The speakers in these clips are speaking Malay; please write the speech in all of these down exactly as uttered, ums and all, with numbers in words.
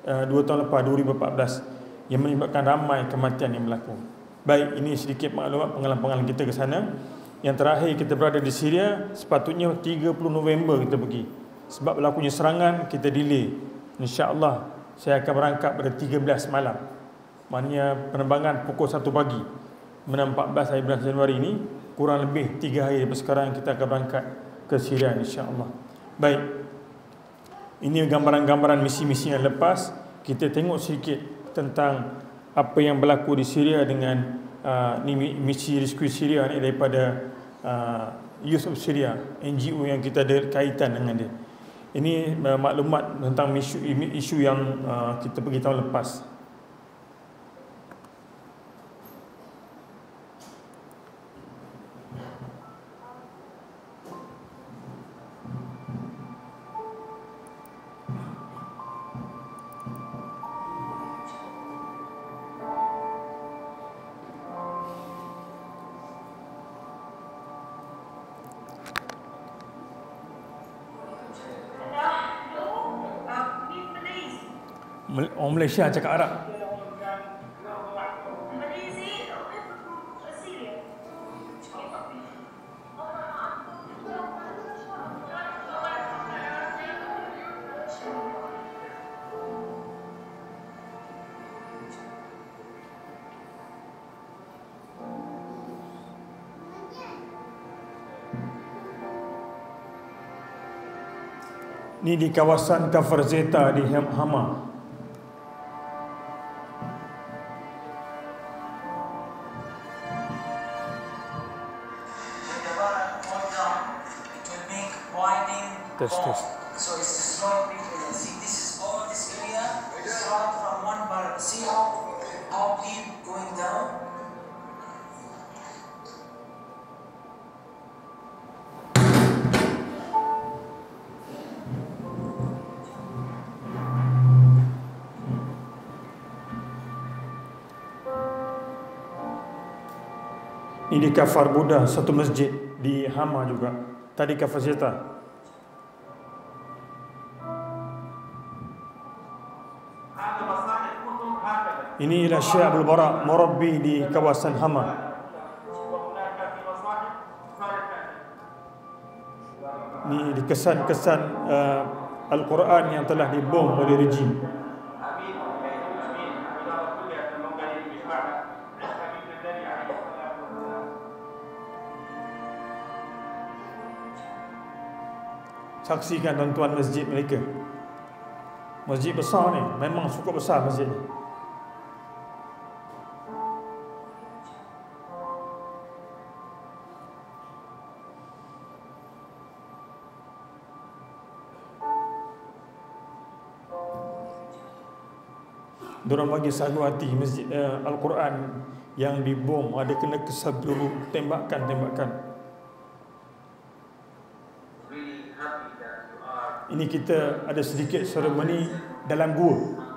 uh, dua tahun lepas, dua ribu empat belas, yang menyebabkan ramai kematian yang berlaku. Baik, ini sedikit maklumat pengalaman-pengalaman kita ke sana. Yang terakhir kita berada di Syria, sepatutnya tiga puluh November kita pergi. Sebab berlakunya serangan, kita delay. InsyaAllah saya akan berangkat pada tiga belas malam. Maknanya penerbangan pukul satu pagi. Mana empat belas hari bulan Januari ini, kurang lebih tiga hari daripada sekarang kita akan berangkat ke Syria insyaAllah. Baik, ini gambaran-gambaran misi-misi yang lepas. Kita tengok sedikit tentang apa yang berlaku di Syria dengan uh, ni misi Rescue Syria ni daripada uh, Youth of Syria, N G O yang kita ada kaitan dengan dia. Ini uh, maklumat tentang isu, isu yang uh, kita pergi tahun lepas. Orang Malaysia cakap Arab. Ini di kawasan Kafr Zeta di Hama. Test, test. So it's destroyed people. See, this is all this area. Start from one bar. See how how deep going down. Ini di Kafar Buddha, satu masjid di Hama juga. Tadi Kafar Zeta. Ini ialah Syekh Abdul Barak, Murabbi di kawasan Hama. Ini di kesan-kesan uh, Al-Quran yang telah dibom oleh rejim. Saksikan tuan-tuan masjid mereka. Masjid besar ni, memang cukup besar masjid ni. Diorang bagi sagu hati masjid uh, Al-Quran yang dibom, ada kena kesal peluru, tembakan-tembakan. Ini kita ada sedikit seremoni dalam gua.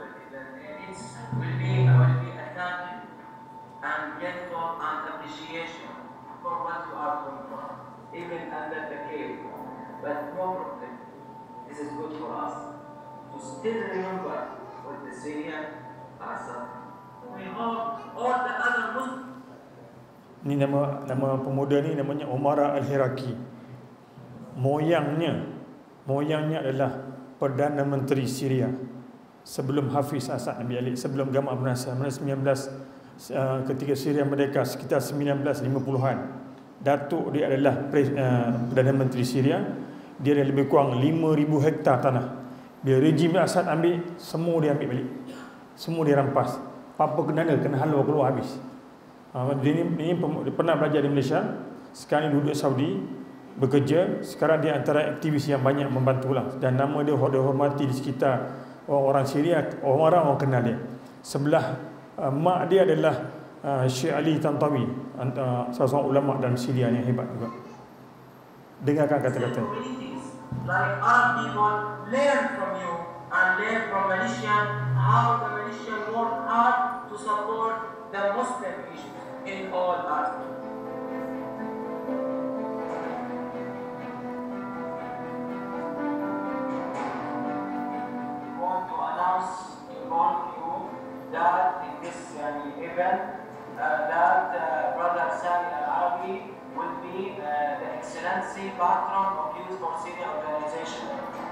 Ini nama nama pemuda ni namanya Umara Al-Hiraki. Moyangnya moyangnya adalah Perdana Menteri Syria sebelum Hafiz Asad ambil alih, sebelum Gamal Abdel Nasser sembilan belas uh, ketika Syria merdeka sekitar sembilan belas lima puluhan. Datuk dia adalah uh, Perdana Menteri Syria. Dia ada lebih kurang lima ribu hektar tanah. Bila rejim Asad ambil, semua dia ambil balik. Semua dia rampas. Apa kena kena halau keluar habis. Uh, dia, ni, dia pernah belajar di Malaysia, sekarang dia duduk Saudi, bekerja. Sekarang dia antara aktivis yang banyak membantulah, dan nama dia dihormati di sekitar orang-orang Syria. Orang-orang orang kenal dia. Sebelah uh, mak dia adalah uh, Syekh Ali Tantawi, uh, salah seorang ulama dalam Syria yang hebat juga. Dengarkan kata-kata. Like Arab people learn from you and learn from Malaysian how the Malaysian work hard to support the Muslim issue in all aspects. Want to announce given uh, that uh, Brother Sami Al-Arabi will be uh, the Excellency Patron of Youth for Syria Organization.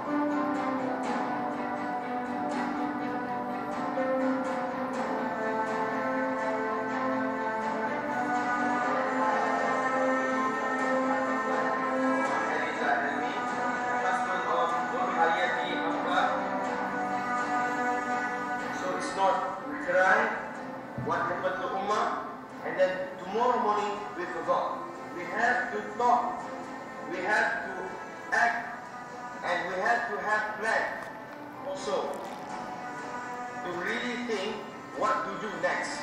What happened to Ummah, and then tomorrow morning we forgot. We have to talk, we have to act, and we have to have plan also to really think what to do next.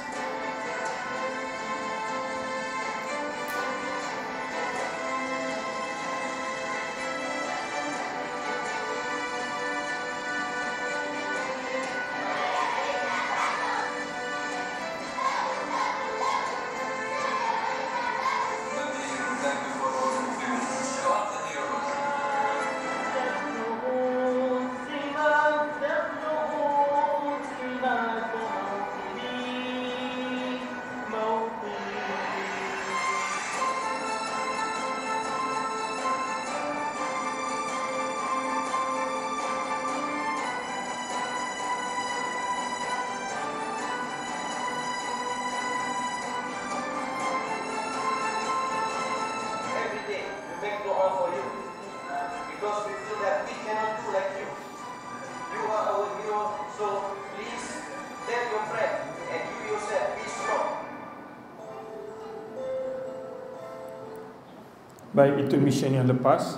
Baik, itu mission yang lepas.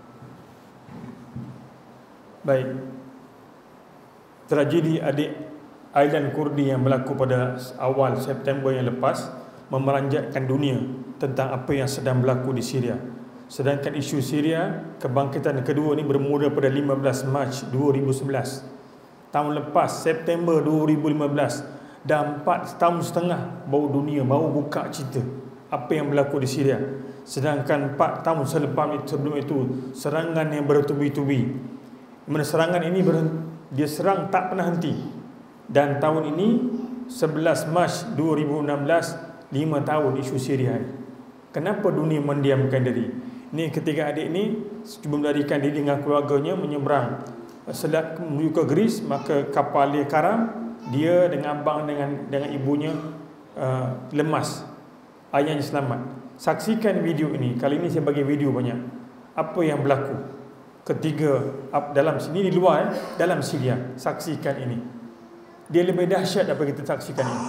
Baik, tragedi adik Aylan Kurdi yang berlaku pada awal September yang lepas memeranjatkan dunia tentang apa yang sedang berlaku di Syria. Sedangkan isu Syria, kebangkitan kedua ini bermula pada lima belas Mac dua ribu sebelas. Tahun lepas, September dua ribu lima belas, dah empat tahun setengah baru dunia baru buka cerita apa yang berlaku di Syria. Sedangkan empat tahun selepas itu, sebelum itu, serangan yang bertubi-tubi. Mana serangan ini dia serang tak pernah henti. Dan tahun ini sebelas Mac dua ribu enam belas, lima tahun isu Syria ini. Kenapa dunia mendiamkan diri? Ini ketiga adik ini cuba melarikan diri dengan keluarganya menyeberang selat menuju ke Greece, maka kapal dia karam, dia dengan abang dengan dengan ibunya uh, lemas. Ayahnya selamat. Saksikan video ini. Kali ini saya bagi video banyak. Apa yang berlaku ketiga dalam sini, di luar, eh, dalam Syria. Saksikan ini. Dia lebih dahsyat daripada kita saksikan ini.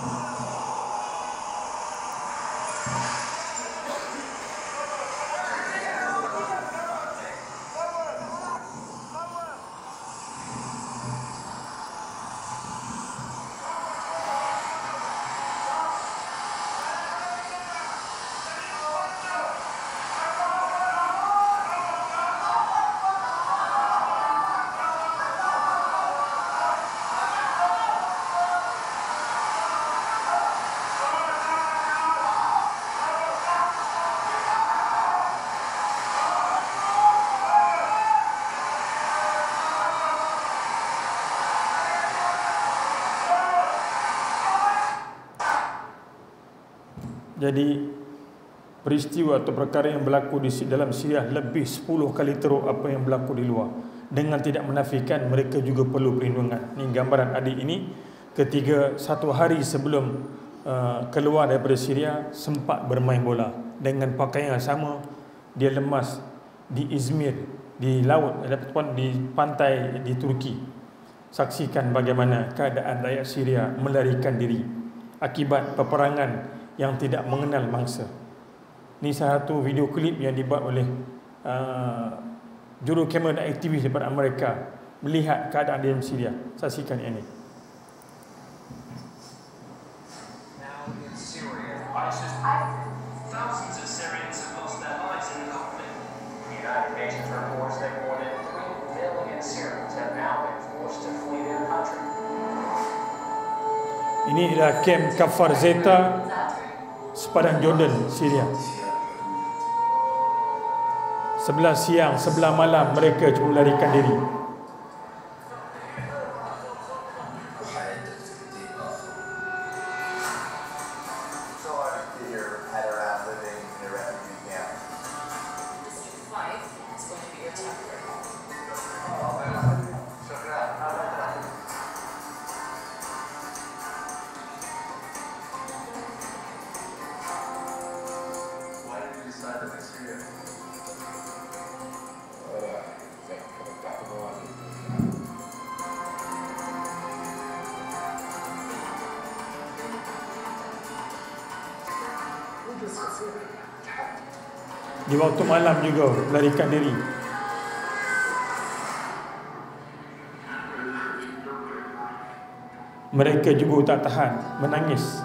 Jadi peristiwa atau perkara yang berlaku di dalam Syria lebih sepuluh kali teruk apa yang berlaku di luar. Dengan tidak menafikan mereka juga perlu perlindungan. Ini gambaran adik ini ketika satu hari sebelum uh, keluar daripada Syria sempat bermain bola. Dengan pakaian yang sama, dia lemas di Izmir, di laut ataupun di pantai di Turki. Saksikan bagaimana keadaan rakyat Syria melarikan diri akibat peperangan yang tidak mengenal mangsa. Ini salah satu video klip yang dibuat oleh uh, juru kamera dan aktivis daripada Amerika melihat keadaan di dalam Syria. Saksikan ini. Now in Syria, ISIS, thousands of Syrians have lost their lives in the conflict. The United Nations reports that more than three million Syrians have now been forced to flee their country. Ini adalah kamp Kafar Zeta, sepadan Jordan, Syria. Sebelah siang, sebelah malam mereka cuba melarikan diri. Di waktu malam juga melarikan diri. Mereka juga tak tahan, menangis.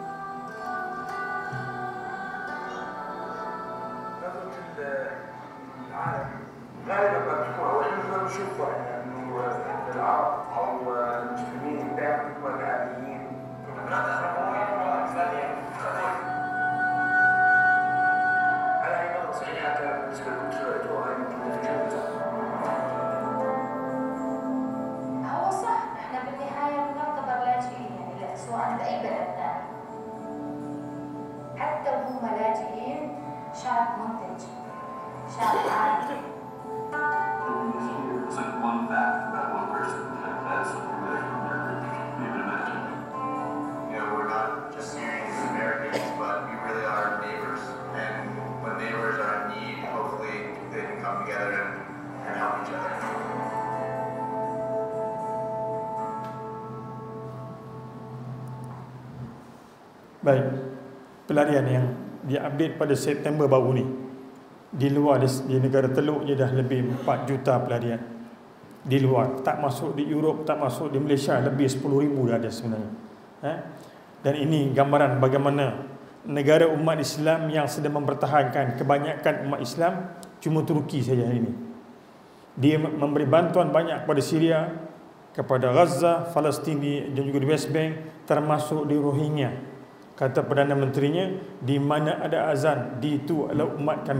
Baik, pelarian yang diupdate pada September baru ni, di luar di, di negara Teluk je dah lebih empat juta pelarian. Di luar, tak masuk di Europe, tak masuk di Malaysia, lebih sepuluh ribu dah ada sebenarnya. eh? Dan ini gambaran bagaimana negara umat Islam yang sedang mempertahankan kebanyakan umat Islam cuma Turki saja hari ini. Dia memberi bantuan banyak kepada Syria, kepada Gaza, Palestin dan juga di West Bank, termasuk di Rohingya. Kata Perdana Menterinya, di mana ada azan, di itu adalah umat kami.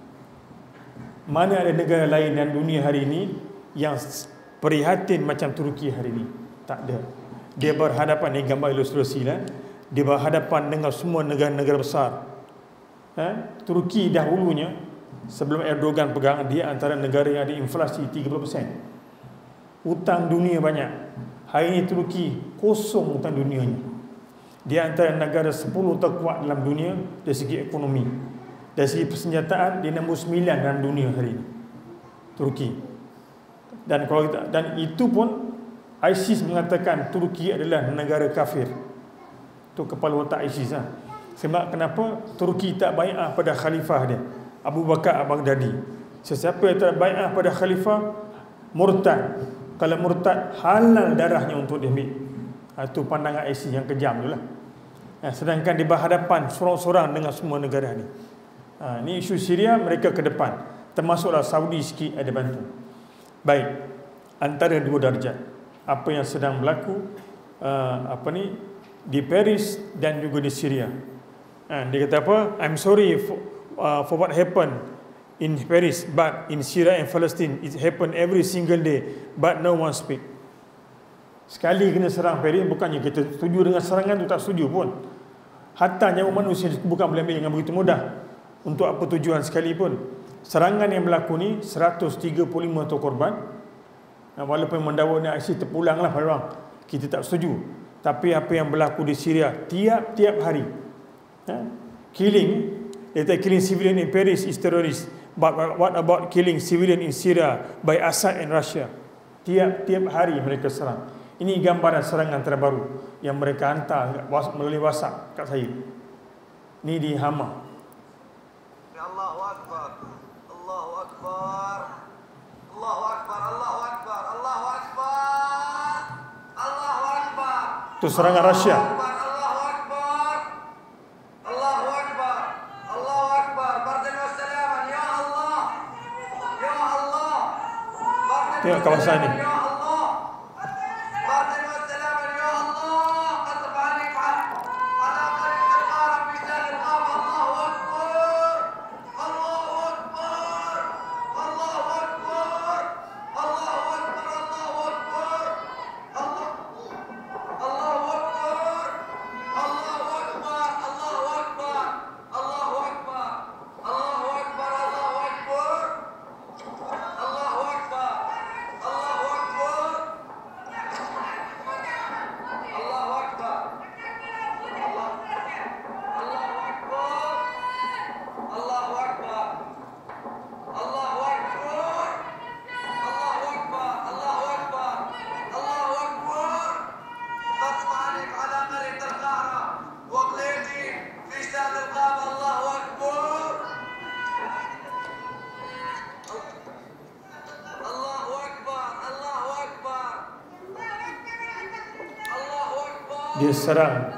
Mana ada negara lain dan dunia hari ini yang prihatin macam Turki hari ini? Tak ada. Dia berhadapan, ini gambar ilustrasi lah, dia berhadapan dengan semua negara-negara besar. ha? Turki dahulunya, sebelum Erdogan pegang, dia antara negara yang ada inflasi tiga puluh peratus. Hutang dunia banyak. Hari ini Turki kosong hutang dunianya. Dia antara negara sepuluh terkuat dalam dunia dari segi ekonomi. Dari segi persenjataan, dia nombor sembilan dalam dunia hari ini, Turki. Dan kalau kita, dan itu pun ISIS mengatakan Turki adalah negara kafir. Itu kepala otak ISIS lah. Sebab kenapa Turki tak bai'ah pada khalifah dia, Abu Bakar Al-Baghdadi. Sesiapa yang tak bai'ah pada khalifah, murtad. Kalau murtad, halal darahnya untuk diambil. Itu pandangan ISIS yang kejam tu lah. Ha, sedangkan di berhadapan sorang-sorang dengan semua negara ni. Ha, ni isu Syria, mereka ke depan. Termasuklah Saudi sikit ada bantu. Baik, antara dua darjat apa yang sedang berlaku uh, apa ni di Paris dan juga di Syria. Ha, dia kata apa? I'm sorry for, uh, for what happened in Paris, but in Syria and Palestine it happen every single day, but no one speak. Sekali kena serang Paris, bukannya kita setuju dengan serangan tu, tak setuju pun. Hatta nyawa manusia bukan boleh ambil dengan begitu mudah. Untuk apa tujuan sekalipun. Serangan yang berlaku ni seratus tiga puluh lima tu korban. Walaupun mendakwa ni ISIS terpulanglah pada orang, kita tak setuju. Tapi apa yang berlaku di Syria tiap-tiap hari, ha? Killing, they say killing civilian in Paris is terrorist. But what about killing civilian in Syria by Assad and Russia? Tiap-tiap hari mereka serang. Ini gambaran serangan terbaru yang mereka hantar melalui WhatsApp kat saya. Ini di Hama. Allahu Akbar. Allahu Akbar. Allahu Akbar. Allahu Akbar. Allahu Akbar. Allahu Akbar. Itu serangan Rusia. Allahu Akbar. Allahu Akbar. Allahu Akbar. Bardan wa salaman ya Allah. Ya Allah. Tengok kawasan ni. Allahu Akbar. dia serang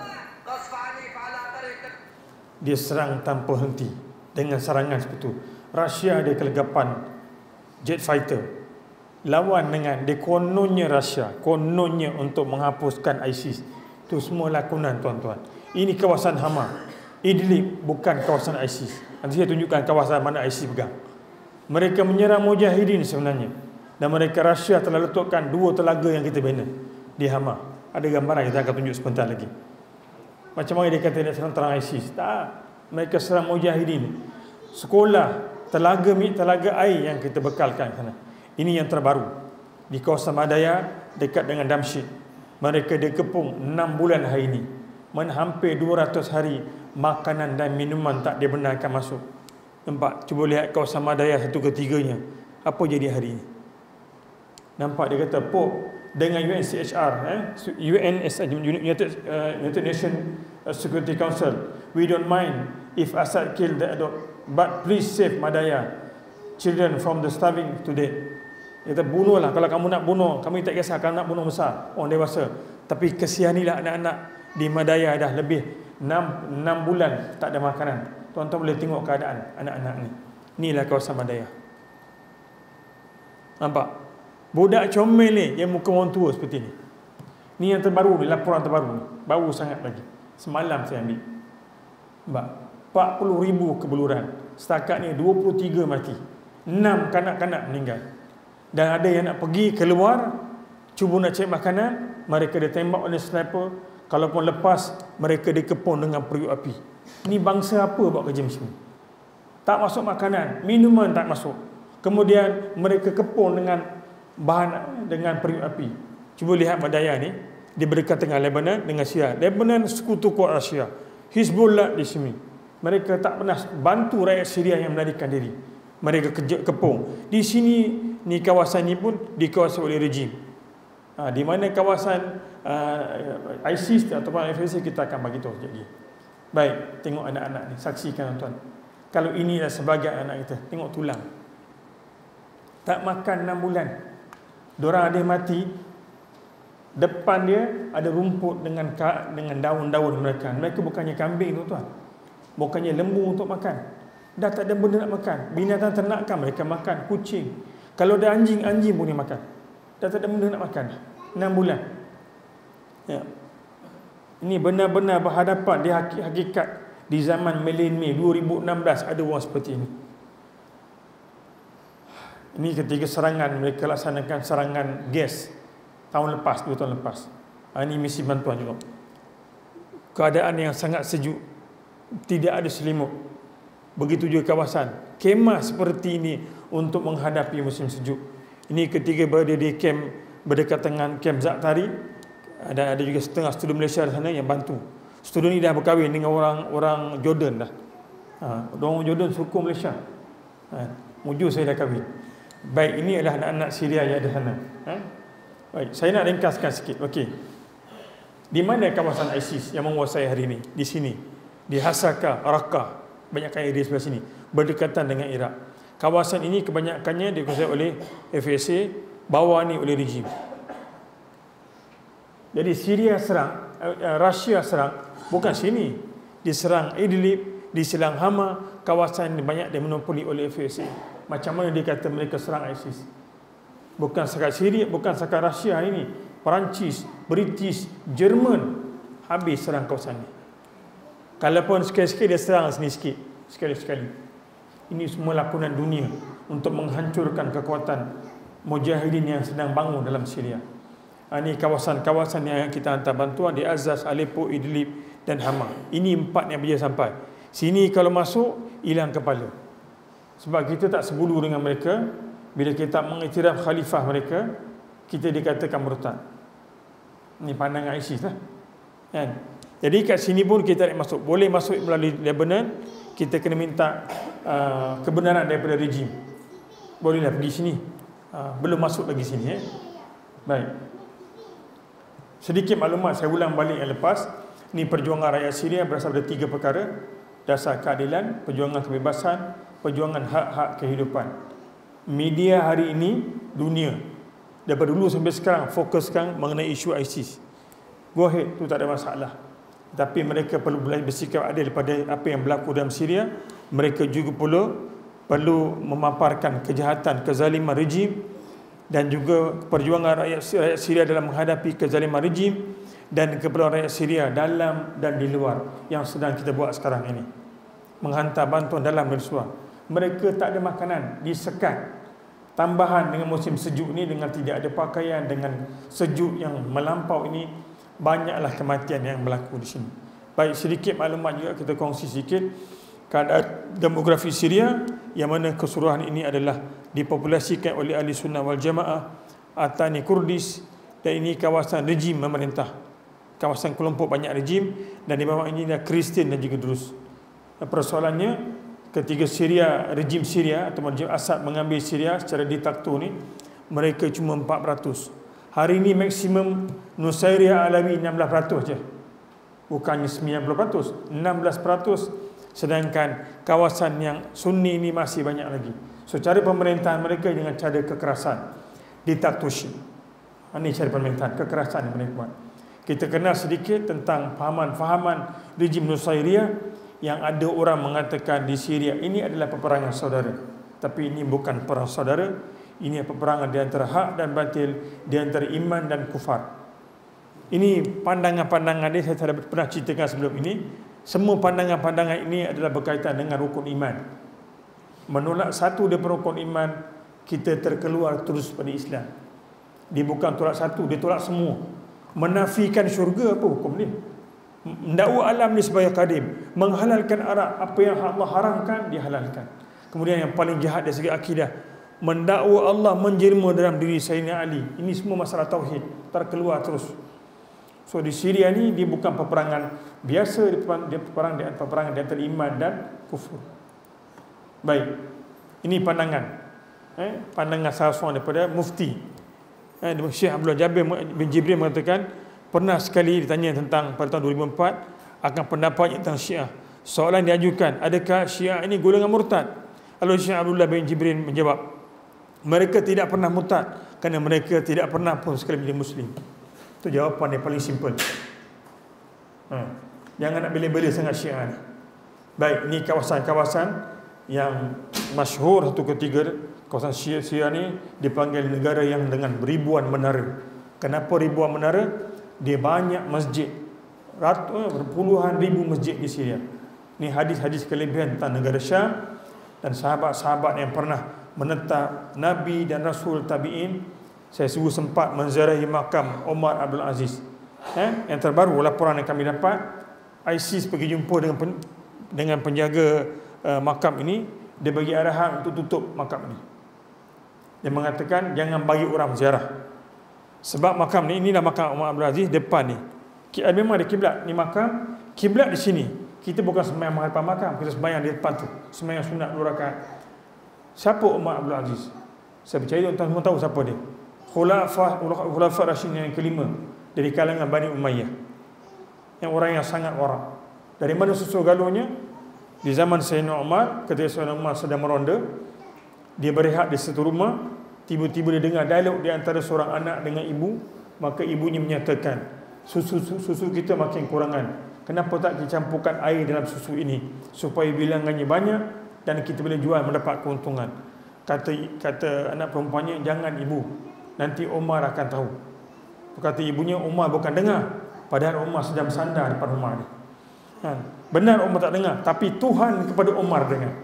dia serang tanpa henti dengan serangan seperti itu. Rusia ada kelegapan jet fighter lawan dengan dia kononnya Rusia kononnya untuk menghapuskan ISIS. Itu semua lakonan tuan-tuan. Ini kawasan Hama, Idlib bukan kawasan ISIS. Nanti saya tunjukkan kawasan mana ISIS pegang. Mereka menyerang mujahidin sebenarnya. Dan mereka Rusia telah letakkan dua telaga yang kita bina di Hama. Ada gambaran kita akan tunjuk sebentar lagi. Macam mana dia kata dia serang ISIS? Tak. Mereka serang mujahidin. Sekolah, telaga telaga air yang kita bekalkan sana. Ini yang terbaru di kawasan Madaya dekat dengan Damsyik. Mereka dikepung enam bulan hari ini. Hampir dua ratus hari makanan dan minuman tak dibenarkan masuk. Nampak? Cuba lihat kawasan Madaya satu ketiganya. Apa jadi hari ini? Nampak dia kata Pop dengan U N C H R eh? U N S United, uh, United Nations Security Council, we don't mind if Assad kill the adult, but please save Madaya children from the starving to death. Dia kata bunuhlah kalau kamu nak bunuh, kami tak kisah kalau nak bunuh besar orang dewasa, tapi kesihanilah anak-anak di Madaya. Dah lebih enam bulan tak ada makanan. Tuan-tuan boleh tengok keadaan anak-anak ni. Inilah kawasan Madaya. Nampak? Budak comel ni yang muka orang tua seperti ni. Ni yang terbaru ni, laporan terbaru ni. Baru sangat lagi. Semalam saya ambil. Nampak? empat puluh ribu kebeluran. Setakat ni dua puluh tiga mati. enam kanak-kanak meninggal. Dan ada yang nak pergi keluar, cuba nak cari makanan, mereka ditembak oleh sniper. Kalaupun lepas, mereka dikepung dengan periuk api. Ini bangsa apa buat kerja macam ni? Tak masuk makanan, minuman tak masuk. Kemudian mereka kepung dengan bahan dengan periuk api. Cuba lihat Madaya ni, dia berdekatan dengan Lebanon, dengan Syria. Lebanon sekutu kuat Rusia. Hizbullah di sini. Mereka tak pernah bantu rakyat Syria yang melarikan diri. Mereka kepung. Di sini, ni kawasan ni pun dikuasai oleh rejim. Ha, di mana kawasan uh, ISIS ataupun F S A kita akan bagi tahu sekejap lagi. Baik, tengok anak-anak ni, saksikan tuan. Kalau inilah sebagai anak kita, tengok tulang. Tak makan enam bulan. Diorang ada mati. Depan dia ada rumput dengan dengan daun-daun mereka. Mereka bukannya kambing tuan-tuan. Bukannya lembu untuk makan. Dah tak ada benda nak makan. Binatang ternakan mereka makan, kucing. Kalau ada anjing, anjing pun dia makan. Dah tak ada benda nak makan. enam bulan. Ya. Ini benar-benar berhadapan di hakikat di zaman milenium dua ribu enam belas ada orang seperti ini. Ini ketika serangan mereka laksanakan serangan gas tahun lepas, dua tahun lepas. Ini misi bantuan juga. Keadaan yang sangat sejuk. Tidak ada selimut. Begitu juga kawasan. Kemah seperti ini untuk menghadapi musim sejuk. Ini ketika berada di kamp berdekatan dengan kamp Zaatari, dan ada juga setengah student Malaysia di sana yang bantu. Student ni dah berkahwin dengan orang orang Jordan dah. Ha, orang Jordan suku Malaysia. Ha, mujur saya dah kahwin. Baik, ini adalah anak-anak Syria yang ada sana. Ha? Baik, saya nak ringkaskan sikit. Okey. Di mana kawasan ISIS yang menguasai hari ini? Di sini. Di Hasaka, Raqqa. Banyak area sebelah sini. Berdekatan dengan Iraq. Kawasan ini kebanyakannya dikuasai oleh F S A, bawah ni oleh rejim. Jadi Syria serang, uh, Rusia serang, bukan sini. Diserang Idlib, diserang Hama, kawasan ini banyak dimonopoli oleh F S A. Macam mana dia kata mereka serang ISIS? Bukan sekat Syria, bukan sekat Rusia ini. Perancis, British, Jerman habis serang kawasan ini. Kalaupun sekali-sekali dia serang sini sikit, sekali-sekali. Ini semua lakonan dunia untuk menghancurkan kekuatan mujahidin yang sedang bangun dalam Syria. Ini kawasan-kawasan yang kita hantar bantuan di Azaz, Aleppo, Idlib dan Hama. Ini empat yang berjaya sampai. Sini kalau masuk, hilang kepala. Sebab kita tak sebulu dengan mereka. Bila kita mengiktiraf khalifah mereka, kita dikatakan murtad. Ini pandangan ISIS lah. Kan? Jadi kat sini pun kita tak masuk. Boleh masuk melalui Lebanon. Kita kena minta uh, kebenaran daripada rejim. Bolehlah pergi sini. Uh, belum masuk lagi sini. Eh? Baik. Sedikit maklumat saya ulang balik yang lepas. Ini perjuangan rakyat Syria berasal dari tiga perkara. Dasar keadilan, perjuangan kebebasan, perjuangan hak-hak kehidupan. Media hari ini, dunia, daripada dulu sampai sekarang fokuskan mengenai isu ISIS. go ahead, tu tak ada masalah. Tapi mereka perlu bersikap adil pada apa yang berlaku dalam Syria. Mereka juga perlu perlu memaparkan kejahatan, kezaliman rejim dan juga perjuangan rakyat, rakyat Syria dalam menghadapi kezaliman rejim dan keperluan rakyat Syria dalam dan di luar yang sedang kita buat sekarang ini. Menghantar bantuan dalam dan luar. Mereka tak ada makanan, disekat. Tambahan dengan musim sejuk ni, dengan tidak ada pakaian, dengan sejuk yang melampau ini, banyaklah kematian yang berlaku di sini. Baik, sedikit maklumat juga kita kongsi sikit keadaan demografi Syria, yang mana keseluruhan ini adalah dipopulasikan oleh ahli sunnah wal jamaah Atani Kurdis, dan ini kawasan rejim memerintah, kawasan kelompok banyak rejim, dan di bawah ini adalah Kristian dan juga Drus. Persoalannya, ketika Syria, rejim Syria atau rejim Assad mengambil Syria secara diktator ni, mereka cuma empat peratus. Hari ini maksimum Nusairia Alawi enam belas peratus je, bukannya sembilan puluh peratus, enam belas peratus. Sedangkan kawasan yang Sunni ini masih banyak lagi. So cara pemerintahan mereka dengan cara kekerasan, diktatorship. Ini cara pemerintahan, kekerasan yang mereka buat. Kita kenal sedikit tentang fahaman-fahaman rejim Nusairia, yang ada orang mengatakan di Syria ini adalah peperangan saudara. Tapi ini bukan perang saudara. Ini peperangan di antara hak dan batil, di antara iman dan kufar. Ini pandangan-pandangan ini saya sudah pernah ceritakan sebelum ini. Semua pandangan-pandangan ini adalah berkaitan dengan rukun iman. Menolak satu daripada rukun iman, kita terkeluar terus pada Islam. Dia bukan tolak satu, dia tolak semua. Menafikan syurga, apa hukum ni? Mendakwa alam ni sebagai qadim, menghalalkan arak, apa yang Allah haramkan dihalalkan. Kemudian yang paling jahat dari segi akidah, mendakwa Allah menjelma dalam diri Sayyidina Ali. Ini semua masalah tauhid, terkeluar terus. So di Syria ni dia bukan peperangan biasa, dia peperangan dia peperangan di antara iman dan kufur. Baik. Ini pandangan eh pandangan salah seorang daripada mufti. Eh Syekh Abdullah Jabir bin Jibril mengatakan, pernah sekali ditanya tentang pada tahun dua ribu empat akan pendapatnya tentang Syiah. Soalan diajukan, adakah Syiah ini golongan murtad? Lalu Syekh Abdullah bin Jibril menjawab, mereka tidak pernah murtad kerana mereka tidak pernah pun sekali menjadi Muslim. Itu jawapan yang paling simple. Ha. Jangan nak bela-bela sangat Syiah ni. Baik, ni kawasan-kawasan yang masyhur satu ketiga. Kawasan Syiah, Syiah ni dipanggil negara yang dengan ribuan menara. Kenapa ribuan menara? Dia banyak masjid. Ratus, puluhan ribu masjid di Syria. Ni hadis-hadis kelebihan tentang negara Syam dan sahabat-sahabat yang pernah menetap Nabi dan Rasul tabi'in. Saya sungguh sempat menziarahi makam Omar Abdul Aziz. Eh, yang terbaru laporan yang kami dapat, ISIS pergi jumpa dengan pen, dengan penjaga uh, makam ini. Dia bagi arahan untuk tutup makam ini. Dia mengatakan jangan bagi orang ziarah. Sebab makam ni, inilah makam Omar Abdul Aziz depan ni. Memang ada kiblat. Ni makam, kiblat di sini. Kita bukan sembahyang menghadap makam, kita sembahyang di depan tu. Sembahyang sunat dua rakaat. Siapa Omar Abdul Aziz? Saya percaya tuan-tuan semua tahu siapa dia. Khulafah Khulafah Rasyidin yang kelima dari kalangan Bani Umayyah. Yang orang yang sangat warak. Dari mana susul galuhnya? Di zaman Sayyidina Umar, ketika Sayyidina Umar sedang meronda, dia berehat di satu rumah, tiba-tiba dia dengar dialog di antara seorang anak dengan ibu, maka ibunya menyatakan, susu susu kita makin kurangan. Kenapa tak dicampurkan air dalam susu ini supaya bilangannya banyak dan kita boleh jual mendapat keuntungan. Kata kata anak perempuannya, jangan ibu, nanti Umar akan tahu. Kata ibunya, Umar bukan dengar, padahal Umar sedang bersandar depan rumah ni. Ha. Benar Umar tak dengar, tapi Tuhan kepada Umar dengar.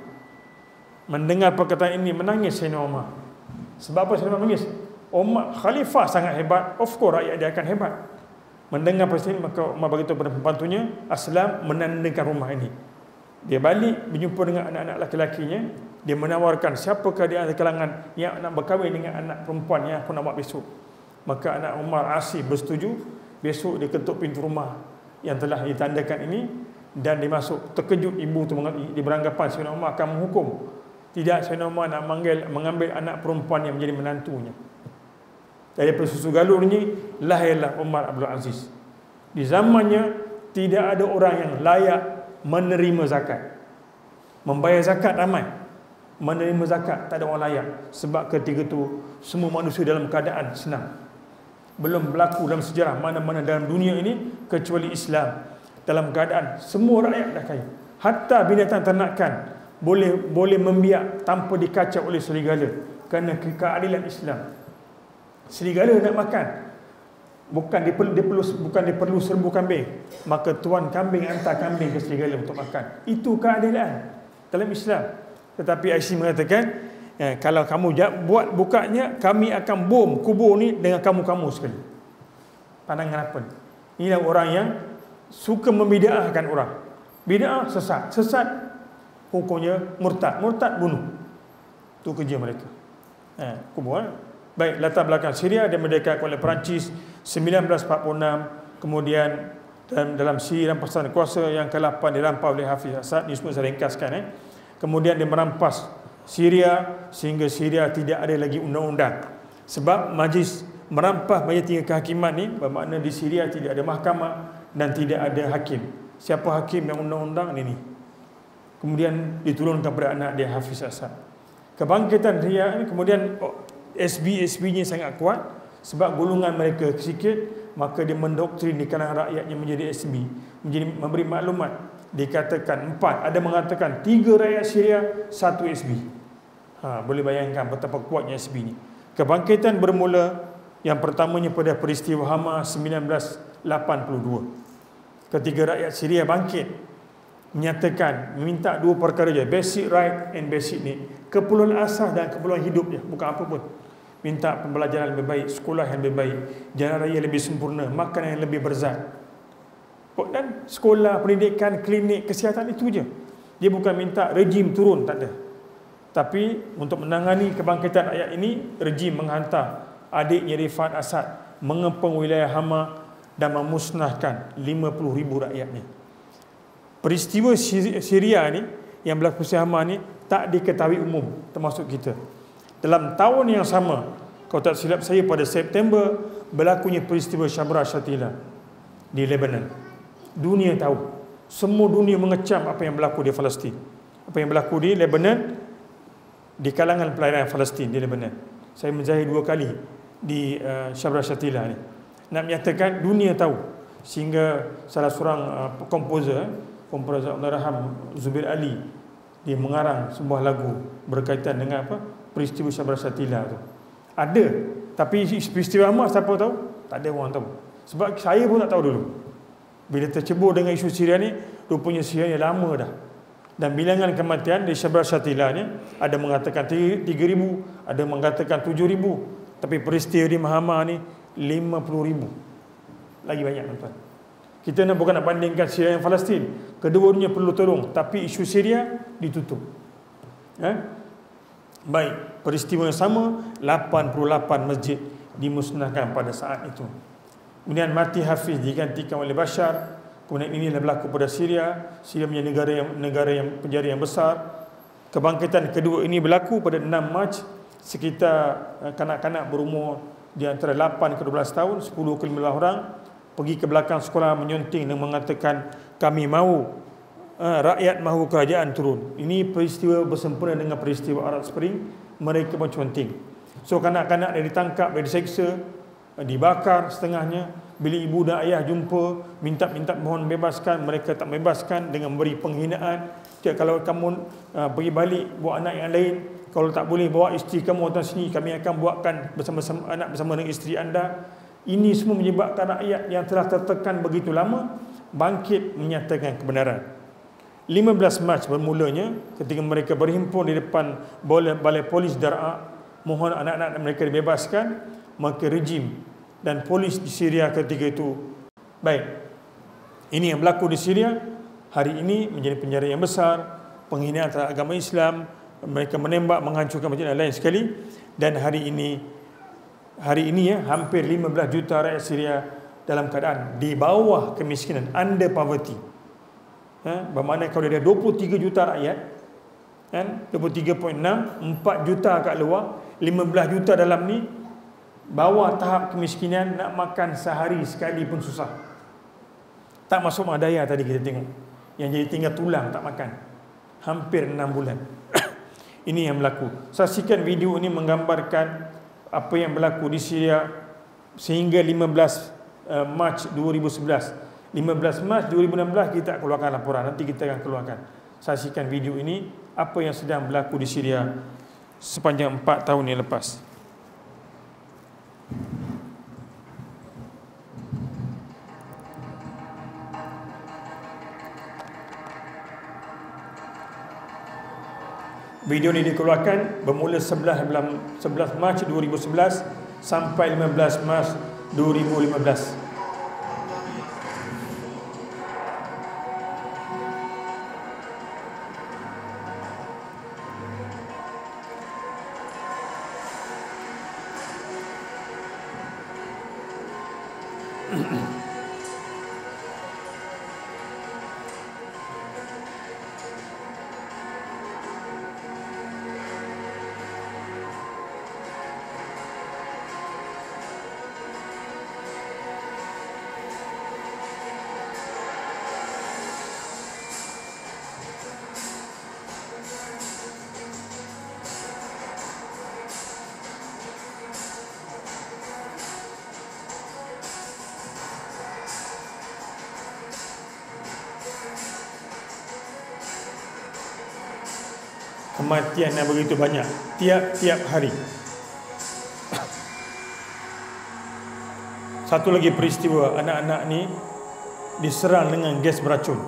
Mendengar perkataan ini menangis Sayyidina Umar. Sebab apa Sayyidina Umar menangis? Umar khalifah sangat hebat, of course rakyat dia akan hebat. Mendengar perkataan ini, maka Umar beritahu kepada pembantunya, Aslam menandakan rumah ini. Dia balik berjumpa dengan anak-anak laki-lakinya. Dia menawarkan, siapakah di antara kalangan yang nak berkahwin dengan anak perempuan yang aku nak buat besok. Maka anak Umar Asif bersetuju. Besok dia ketuk pintu rumah yang telah ditandakan ini, dan dia masuk. Terkejut ibu tu, dia beranggapan Sayyidina Umar akan menghukum. Tidak, Sayyidina Umar nak manggil, mengambil anak perempuan yang menjadi menantunya. Dari susu galur ni lahirlah Umar Abdul Aziz. Di zamannya tidak ada orang yang layak menerima zakat. Membayar zakat ramai, menerima zakat tak ada orang layak. Sebab ketika itu semua manusia dalam keadaan senang. belum berlaku dalam sejarah mana-mana dalam dunia ini kecuali Islam. Dalam keadaan semua rakyat dah kaya, hatta binatang ternakan boleh boleh membiak tanpa dikacau oleh serigala kerana keadilan Islam. Serigala nak makan, bukan dia perlu, dia perlu bukan dia perlu serbu kambing, maka tuan kambing hantar kambing ke serigala untuk makan. Itu keadilan dalam Islam. Tetapi I C mengatakan, eh, kalau kamu buat bukanya, kami akan bom kubur ni dengan kamu-kamu sekali. Pandangan apa ni? Inilah orang yang suka membida'ahkan orang. Bida'ah sesat, sesat hukumnya murtad, murtad bunuh. Itu kerja mereka. Eh, kubur. Eh? Baik, latar belakang Syria dia merdekakan oleh Perancis sembilan belas empat puluh enam, kemudian dalam, dalam Syria rampasan kuasa yang ke lapan dirampas oleh Hafiz Assad. Ini semua saya ringkaskan. Eh? Kemudian dia merampas Syria sehingga Syria tidak ada lagi undang-undang. Sebab majlis merampas majlis tinggi kehakiman ni bermakna di Syria tidak ada mahkamah dan tidak ada hakim. Siapa hakim yang undang-undang ini? Kemudian diturunkan kepada anak dia Hafiz Assad. Kebangkitan Syria ni kemudian S B S B-nya sangat kuat sebab golongan mereka sikit, maka dia mendoktrin di kalangan rakyatnya menjadi S B, menjadi memberi maklumat. Dikatakan empat, ada mengatakan tiga rakyat Syria, satu S B. Ha, boleh bayangkan betapa kuatnya S B ni. Kebangkitan bermula yang pertamanya pada peristiwa Hama sembilan belas lapan puluh dua. Ketika rakyat Syria bangkit, menyatakan, meminta dua perkara je, basic right and basic need. Keperluan asas dan keperluan hidup dia, bukan apa pun. Minta pembelajaran lebih baik, sekolah yang lebih baik, jalan raya lebih sempurna, makanan yang lebih berzat. Dan sekolah, pendidikan, klinik, kesihatan, itu je. Dia bukan minta rejim turun, tak ada. Tapi untuk menangani kebangkitan rakyat ini, rejim menghantar adiknya Rifat Assad mengepung wilayah Hama dan memusnahkan lima puluh ribu rakyatnya. Peristiwa Syria ni yang berlaku di Hama ni tak diketahui umum, termasuk kita. Dalam tahun yang sama, kalau tak silap saya, pada September berlakunya peristiwa Sabra Shatila di Lebanon. Dunia tahu, semua dunia mengecam apa yang berlaku di Palestin, apa yang berlaku di Lebanon, di kalangan pelayanan Palestin di Lebanon. Saya menjahit dua kali di uh, Sabra Shatila ni, nak menyatakan dunia tahu, sehingga salah seorang uh, komposer, komposer Allahyarham Zubair Ali, dia mengarang sebuah lagu berkaitan dengan apa peristiwa Sabra Shatila tu. Ada, tapi peristiwa Hama siapa tahu? Tak ada orang tahu. Sebab saya pun tak tahu dulu. Bila tercebur dengan isu Syria ni, rupanya Syria ni lama dah. Dan bilangan kematian di Sabra Shatila ni ada mengatakan tiga ribu, ada mengatakan tujuh ribu, tapi peristiwa di Hama ni lima puluh ribu. Lagi banyak, tuan-tuan. Kita nak bukan nak bandingkan Syria dan Palestin. Kedua-duanya perlu tolong, tapi isu Syria ditutup. Eh? Baik, peristiwa yang sama, lapan puluh lapan masjid dimusnahkan pada saat itu. Kemudian mati Hafiz digantikan oleh Bashar. Kemudian inilah berlaku pada Syria. Syria menjadi negara yang negara yang penjara yang besar. Kebangkitan kedua ini berlaku pada enam Mac. Sekitar kanak-kanak berumur di antara lapan ke dua belas tahun, sepuluh ke lima belas orang, pergi ke belakang sekolah menyunting dan mengatakan, kami mahu, uh, rakyat mahu kerajaan turun. Ini peristiwa bersempena dengan peristiwa Arab Spring. Mereka menyunting. So kanak-kanak yang ditangkap, yang diseksa, dibakar setengahnya. Bila ibu dan ayah jumpa, minta-minta mohon bebaskan, mereka tak bebaskan dengan memberi penghinaan. Cik, kalau kamu uh, pergi balik bawa anak yang lain, kalau tak boleh bawa isteri kamu datang sini, kami akan buatkan bersama-sama anak bersama dengan isteri anda. Ini semua menyebabkan rakyat yang telah tertekan begitu lama bangkit menyatakan kebenaran. lima belas Mac bermulanya ketika mereka berhimpun di depan balai polis Dar'a, mohon anak-anak mereka dibebaskan. Maka rejim dan polis di Syria ketika itu, baik, ini yang berlaku di Syria hari ini menjadi penjara yang besar, penghinaan terhadap agama Islam, mereka menembak, menghancurkan masjid dan lain sekali. Dan hari ini hari ini ya, hampir lima belas juta rakyat Syria dalam keadaan di bawah kemiskinan, under poverty. Ha, bermakna kalau dia ada dua puluh tiga juta rakyat, kan, dua puluh tiga perpuluhan enam, empat juta kat luar, lima belas juta dalam ni bawah tahap kemiskinan, nak makan sehari sekali pun susah. Tak masuk Madaya tadi kita tengok, yang jadi tinggal tulang tak makan hampir enam bulan. Ini yang berlaku. Saksikan video ini menggambarkan apa yang berlaku di Syria sehingga lima belas Mac dua ribu sebelas. lima belas Mac dua ribu enam belas kita keluarkan laporan. Nanti kita akan keluarkan. Saksikan video ini apa yang sedang berlaku di Syria sepanjang empat tahun yang lepas. Video ini dikeluarkan bermula sebelas Mac dua ribu sebelas sampai lima belas Mac dua ribu lima belas. Kematian yang begitu banyak tiap-tiap hari. Satu lagi peristiwa, anak-anak ni diserang dengan gas beracun.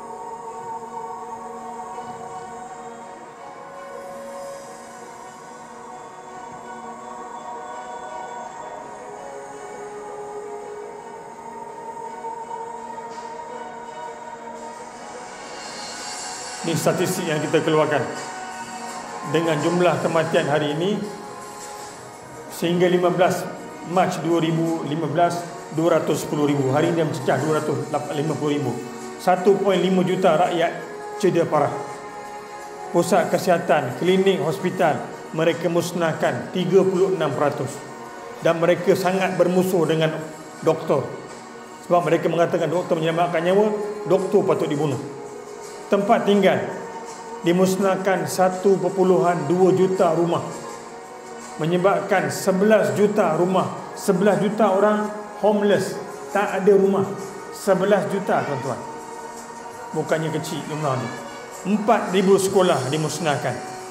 Ini statistik yang kita keluarkan. Dengan jumlah kematian hari ini sehingga lima belas Mac dua ribu lima belas dua ratus sepuluh ribu. Hari ini dia mencecah dua ratus lima puluh ribu. satu perpuluhan lima juta rakyat cedera parah. Pusat kesihatan, klinik, hospital mereka musnahkan tiga puluh enam peratus. Dan mereka sangat bermusuh dengan doktor. Sebab mereka mengatakan doktor menyelamatkan nyawa, doktor patut dibunuh. Tempat tinggal dimusnahkan satu perpuluhan dua juta rumah, menyebabkan sebelas juta rumah, sebelas juta orang homeless, tak ada rumah. Sebelas juta tuan-tuan. Bukannya kecil jumlah ni. Empat ribu sekolah dimusnahkan.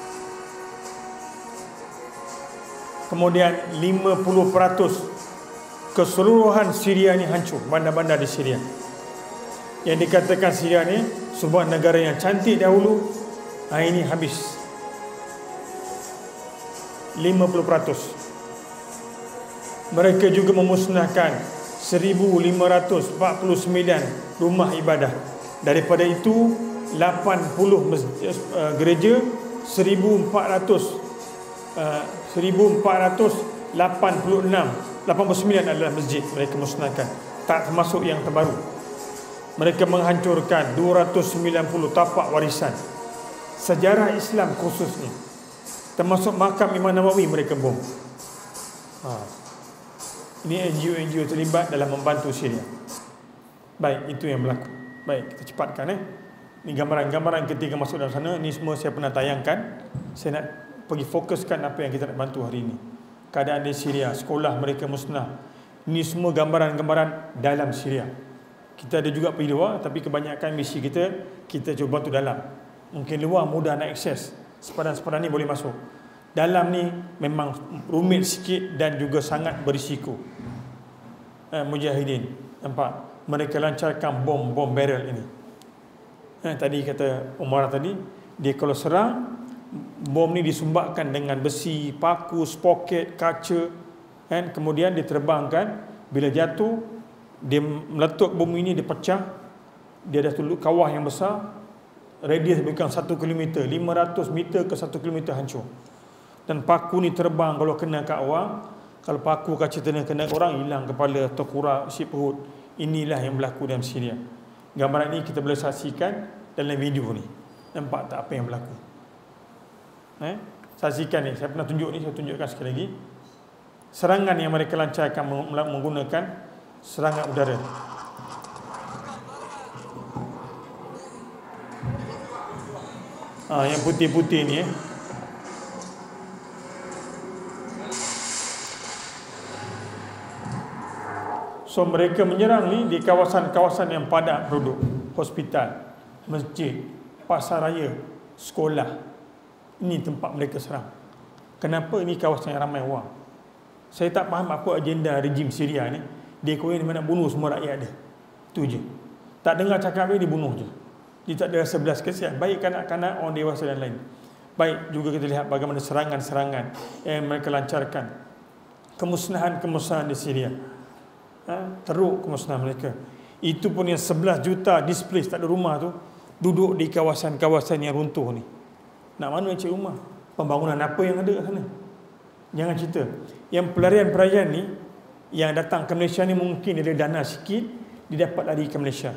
Kemudian lima puluh peratus keseluruhan Syria ni hancur. Bandar-bandar di Syria, yang dikatakan Syria ni sebuah negara yang cantik dahulu, hari ini habis. lima puluh peratus. Mereka juga memusnahkan seribu lima ratus empat puluh sembilan rumah ibadah. Daripada itu lapan puluh masjid, uh, gereja, seribu empat ratus uh, seribu empat ratus lapan puluh enam, lapan puluh sembilan adalah masjid mereka musnahkan, tak termasuk yang terbaru. Mereka menghancurkan dua ratus sembilan puluh tapak warisan sejarah Islam khususnya, termasuk makam Imam Nawawi mereka bom. Ha. Ini N G O-N G O terlibat dalam membantu Syria. Baik, itu yang berlaku. Baik, kita cepatkan eh. Ini gambaran-gambaran ketika masuk dalam sana. Ini semua saya pernah tayangkan. Saya nak pergi fokuskan apa yang kita nak bantu hari ini. Keadaan di Syria, sekolah mereka musnah. Ini semua gambaran-gambaran dalam Syria. Kita ada juga pergi luar, tapi kebanyakan misi kita, kita cuba bantu dalam. Mungkin luar mudah nak akses, sepadan-sepadan ni boleh masuk. Dalam ni memang rumit sikit dan juga sangat berisiko. eh, Mujahidin, nampak mereka lancarkan bom-bom barrel ini. eh, Tadi kata Umar tadi, dia kalau serang, bom ni disumbakkan dengan besi, paku, sproket, kaca, kan? Kemudian diterbangkan. Bila jatuh, dia meletup bom ini, dia pecah. Dia dah tunduk kawah yang besar, radius bukan satu kilometer, lima ratus meter ke satu kilometer hancur. Dan paku ni terbang kalau kena kat orang. Kalau paku kaca kena kena orang, hilang kepala, terkurap, isi perut. Inilah yang berlaku dalam Syria. Gambaran ini kita boleh saksikan dalam video ni. Nampak tak apa yang berlaku? Eh? Saksikan ni, saya pernah tunjuk ni, saya tunjukkan sekali lagi. Serangan yang mereka lancarkan menggunakan serangan udara. Ah, yang putih-putih ni eh. So mereka menyerang ni di kawasan-kawasan yang padat penduduk, hospital, masjid, pasar raya, sekolah. Ini tempat mereka serang. Kenapa? Ini kawasan yang ramai orang. Saya tak faham apa agenda rejim Syria ni. Dia kau yang nak bunuh semua rakyat dia. Itu je. Tak dengar cakap dia, dibunuh je. Dia tak ada rasa belas kasihan. Baik kanak-kanak, orang dewasa dan lain. Baik juga kita lihat bagaimana serangan-serangan yang mereka lancarkan. Kemusnahan-kemusnahan di Syria. Ha? Teruk kemusnahan mereka. Itu pun yang sebelas juta displaced, tak ada rumah tu, duduk di kawasan-kawasan yang runtuh ni. Nak mana nak cari rumah? Pembangunan apa yang ada kat sana? Jangan cerita. Yang pelarian-pelarian ni yang datang ke Malaysia ni mungkin ada dana sikit, dia dapat lari ke Malaysia.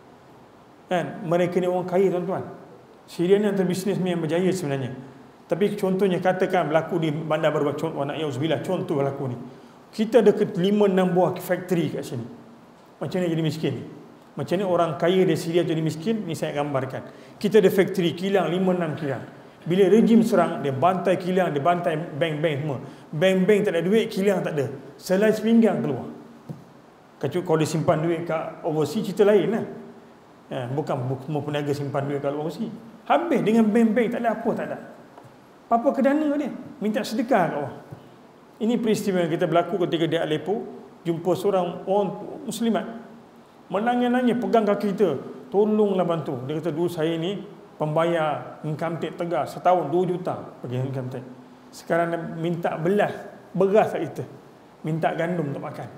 Kan? Mereka ni orang kaya, tuan-tuan. Syria ni antara bisnesmen yang berjaya sebenarnya. Tapi contohnya katakan berlaku di Bandar Baru, contoh anak Yauzubillah, contoh berlaku ni. Kita ada lima enam buah factory kat sini. Macam mana jadi miskin? Macam mana orang kaya di Syria jadi miskin? Ni saya gambarkan. Kita ada factory kilang lima enam kilang. Bila rejim serang, dia bantai kilang, dia bantai bank-bank semua. Bank-bank tak ada duit, kilang tak ada. Selai sepinggang keluar. Kecuali kalau dia simpan duit kat overseas, cerita lain lah. Ya, bukan semua peniaga simpan duit kat overseas. Habis dengan bank-bank, tak ada apa, tak ada. Apa ke dana dia? Minta sedekah kat orang. Ini peristiwa yang kita berlaku ketika di Aleppo. Jumpa seorang orang muslimat, menangis-nangis, pegang kaki kita, tolonglah bantu. Dia kata, dulu saya ni pembayar income tax tegas, setahun dua juta bagi income tax. Sekarang dia minta belas beras kat kita, minta gandum untuk makan.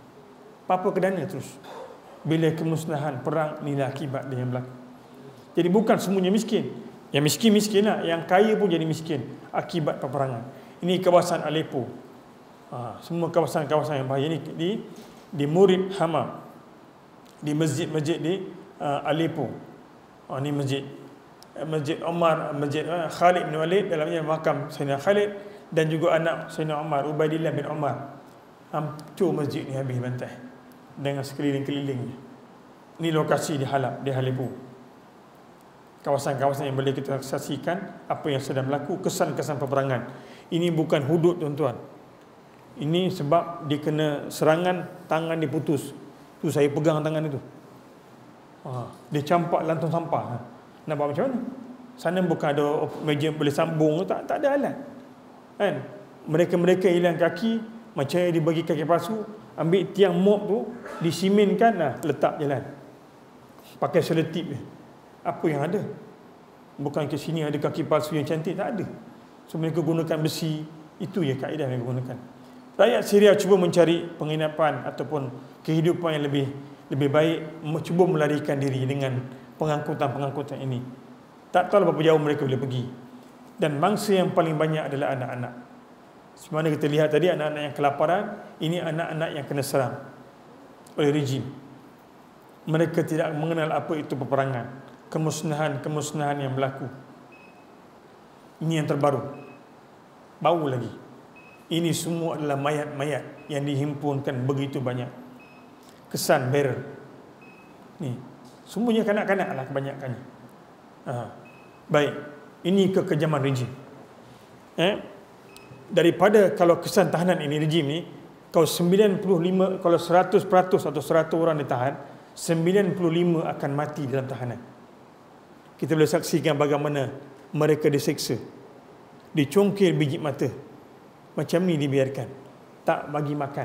Apa ke dana terus. Bila kemusnahan perang, inilah akibat dia yang berlaku. Jadi bukan semuanya miskin. Yang miskin-miskin lah, yang kaya pun jadi miskin akibat peperangan. Ini kawasan Aleppo. Ha, semua kawasan-kawasan yang bahaya ni di di Murid Hama, di masjid-masjid di uh, Aleppo. Ha, ini masjid Masjid Omar, Masjid uh, Khalid bin Walid, dalamnya makam Sayyidina Khalid dan juga anak Sayyidina Omar, Ubaidillah bin Omar. Hancur masjid ni habis bantai dengan sekeliling-kelilingnya. Ini lokasi di Halab, di Aleppo. Kawasan-kawasan yang boleh kita saksikan apa yang sedang berlaku, kesan-kesan peperangan. Ini bukan hudud, tuan-tuan. Ini sebab dia kena serangan, tangan diputus. Tu saya pegang tangan itu. Ha, dia campak lantung sampah. Ha. Nak buat macam mana? Sana bukan ada meja boleh sambung, tak tak ada alat. Kan? Mereka-mereka hilang kaki, macam yang dibagi kaki palsu, ambil tiang mop tu, disimenkan, nah, letak jalan. Pakai selotip je. Apa yang ada? Bukan ke sini ada kaki palsu yang cantik, tak ada. So mereka gunakan besi, itu je kaedah yang mereka gunakan. Rakyat Syria cuba mencari penginapan ataupun kehidupan yang lebih lebih baik, cuba melarikan diri dengan pengangkutan-pengangkutan ini. Tak tahu berapa jauh mereka boleh pergi. Dan mangsa yang paling banyak adalah anak-anak. Semana kita lihat tadi, anak-anak yang kelaparan, ini anak-anak yang kena serang oleh rejim. Mereka tidak mengenal apa itu peperangan, kemusnahan-kemusnahan yang berlaku. Ini yang terbaru. Bau lagi. Ini semua adalah mayat-mayat yang dihimpunkan begitu banyak. Kesan bearer. Ni, semuanya kanak-kanak lah kebanyakannya. Ha. Baik, ini kekejaman rejim. Eh? Daripada kalau kesan tahanan ini, rejim ni, kalau sembilan puluh lima, kalau seratus peratus atau seratus orang ditahan, sembilan puluh lima akan mati dalam tahanan. Kita boleh saksikan bagaimana mereka diseksa, dicongkir biji mata. Macam ni dibiarkan, tak bagi makan.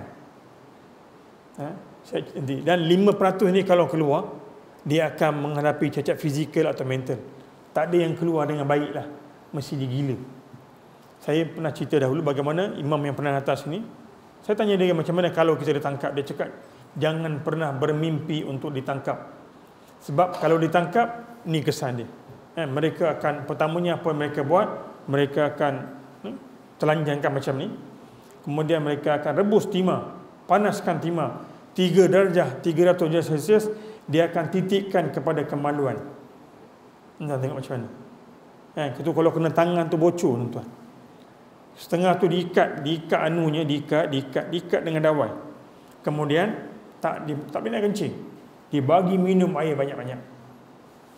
Ha? Dan lima peratus ni kalau keluar, dia akan menghadapi cacat fizikal atau mental. Tak ada yang keluar dengan baik lah, mesti digila. Saya pernah cerita dahulu bagaimana imam yang pernah atas ni, saya tanya dia macam mana kalau kita ditangkap. Dia cakap, jangan pernah bermimpi untuk ditangkap. Sebab kalau ditangkap, ni kesan dia. Eh, mereka akan, pertamanya apa yang mereka buat, mereka akan hmm, telanjangkan macam ni. Kemudian mereka akan rebus timah, panaskan timah tiga darjah, tiga ratus darjah Celsius. Dia akan titikkan kepada kemaluan. Anda tengok macam mana. Eh, itu kalau kena tangan tu bocor, tuan-tuan. Setengah tu diikat, diikat anunya, diikat, diikat, diikat dengan dawai. Kemudian tak di, tak boleh nak kencing. Dibagi minum air banyak-banyak.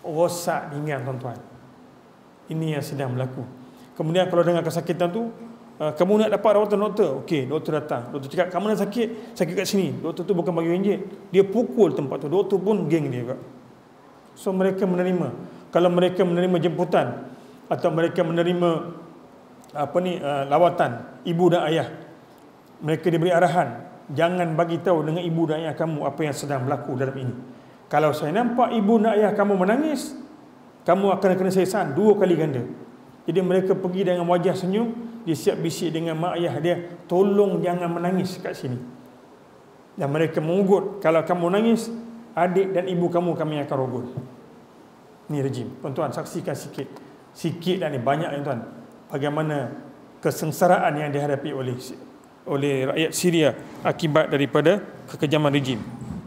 Rosak pinggang, tuan-tuan. Ini yang sedang berlaku. Kemudian kalau dengan kesakitan tu, Uh, kamu nak dapat rawatan doktor? Okey, doktor datang. Doktor cakap, kamu nak sakit? Sakit kat sini. Doktor tu bukan bagi ringgit. Dia pukul tempat tu. Doktor pun geng dia juga. So mereka menerima. Kalau mereka menerima jemputan atau mereka menerima apa ni uh, lawatan ibu dan ayah, mereka diberi arahan, jangan bagi tahu dengan ibu dan ayah kamu apa yang sedang berlaku dalam ini. Kalau saya nampak ibu dan ayah kamu menangis, kamu akan kena siksaan dua kali ganda. Jadi mereka pergi dengan wajah senyum, dia siap bisik dengan mak ayah dia, tolong jangan menangis kat sini. Dan mereka mengugut, kalau kamu nangis, adik dan ibu kamu kami akan rogol. Ni rejim. Tuan-tuan saksikan sikit. Sikit dah ni, banyak ni tuan. Bagaimana kesengsaraan yang dihadapi oleh oleh rakyat Syria akibat daripada kekejaman rejim.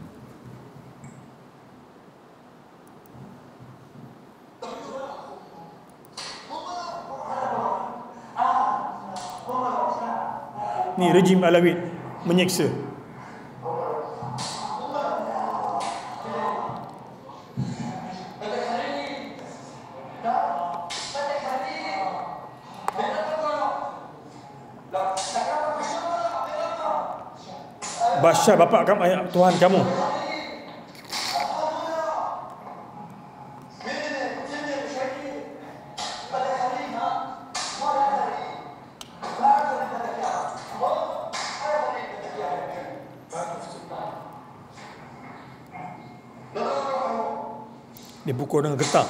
Ni rejim Alawid menyeksa. Bashar bapak kamu, ayah, Tuhan kamu. Dipukul dengan getah.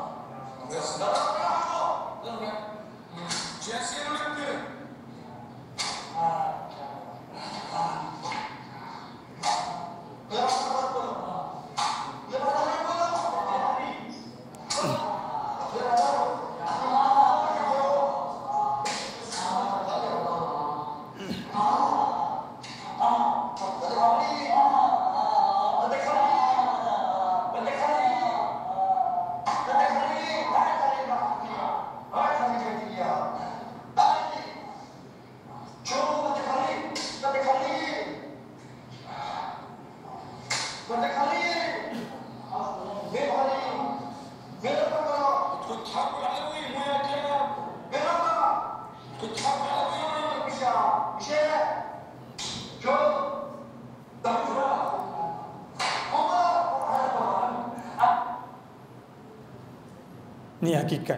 Ini hakikat.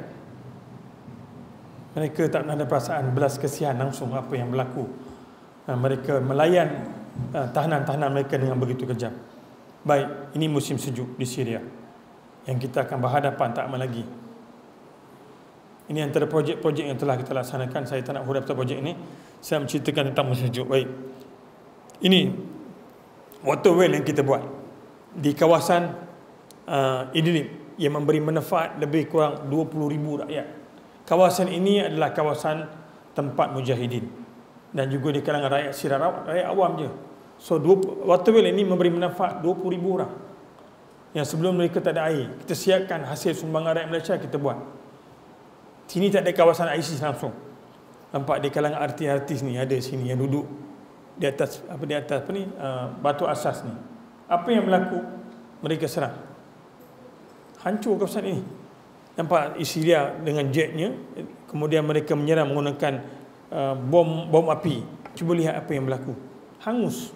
Mereka tak ada perasaan belas kasihan langsung apa yang berlaku. Mereka melayan tahanan-tahanan mereka dengan begitu kejam. Baik, ini musim sejuk di Syria yang kita akan berhadapan tak lama lagi. Ini antara projek-projek yang telah kita laksanakan. Saya tak nak huraikan projek ini. Saya menceritakan tentang musim sejuk. Baik. Ini water well yang kita buat di kawasan uh, Idlib yang memberi manfaat lebih kurang dua puluh ribu rakyat. Kawasan ini adalah kawasan tempat mujahidin dan juga di kalangan rakyat Syria, rakyat awam je. So water well ini memberi manfaat dua puluh ribu orang yang sebelum mereka tak ada air. Kita siapkan hasil sumbangan rakyat Malaysia, kita buat. Sini tak ada kawasan ISIS langsung. Nampak di kalangan artis-artis ni ada sini yang duduk di atas apa di atas apa ni uh, batu asas ni. Apa yang berlaku? Mereka serang. Hancur kawasan ini. Nampak Syria dengan jetnya, kemudian mereka menyerang menggunakan uh, bom bom api. Cuba lihat apa yang berlaku. Hangus.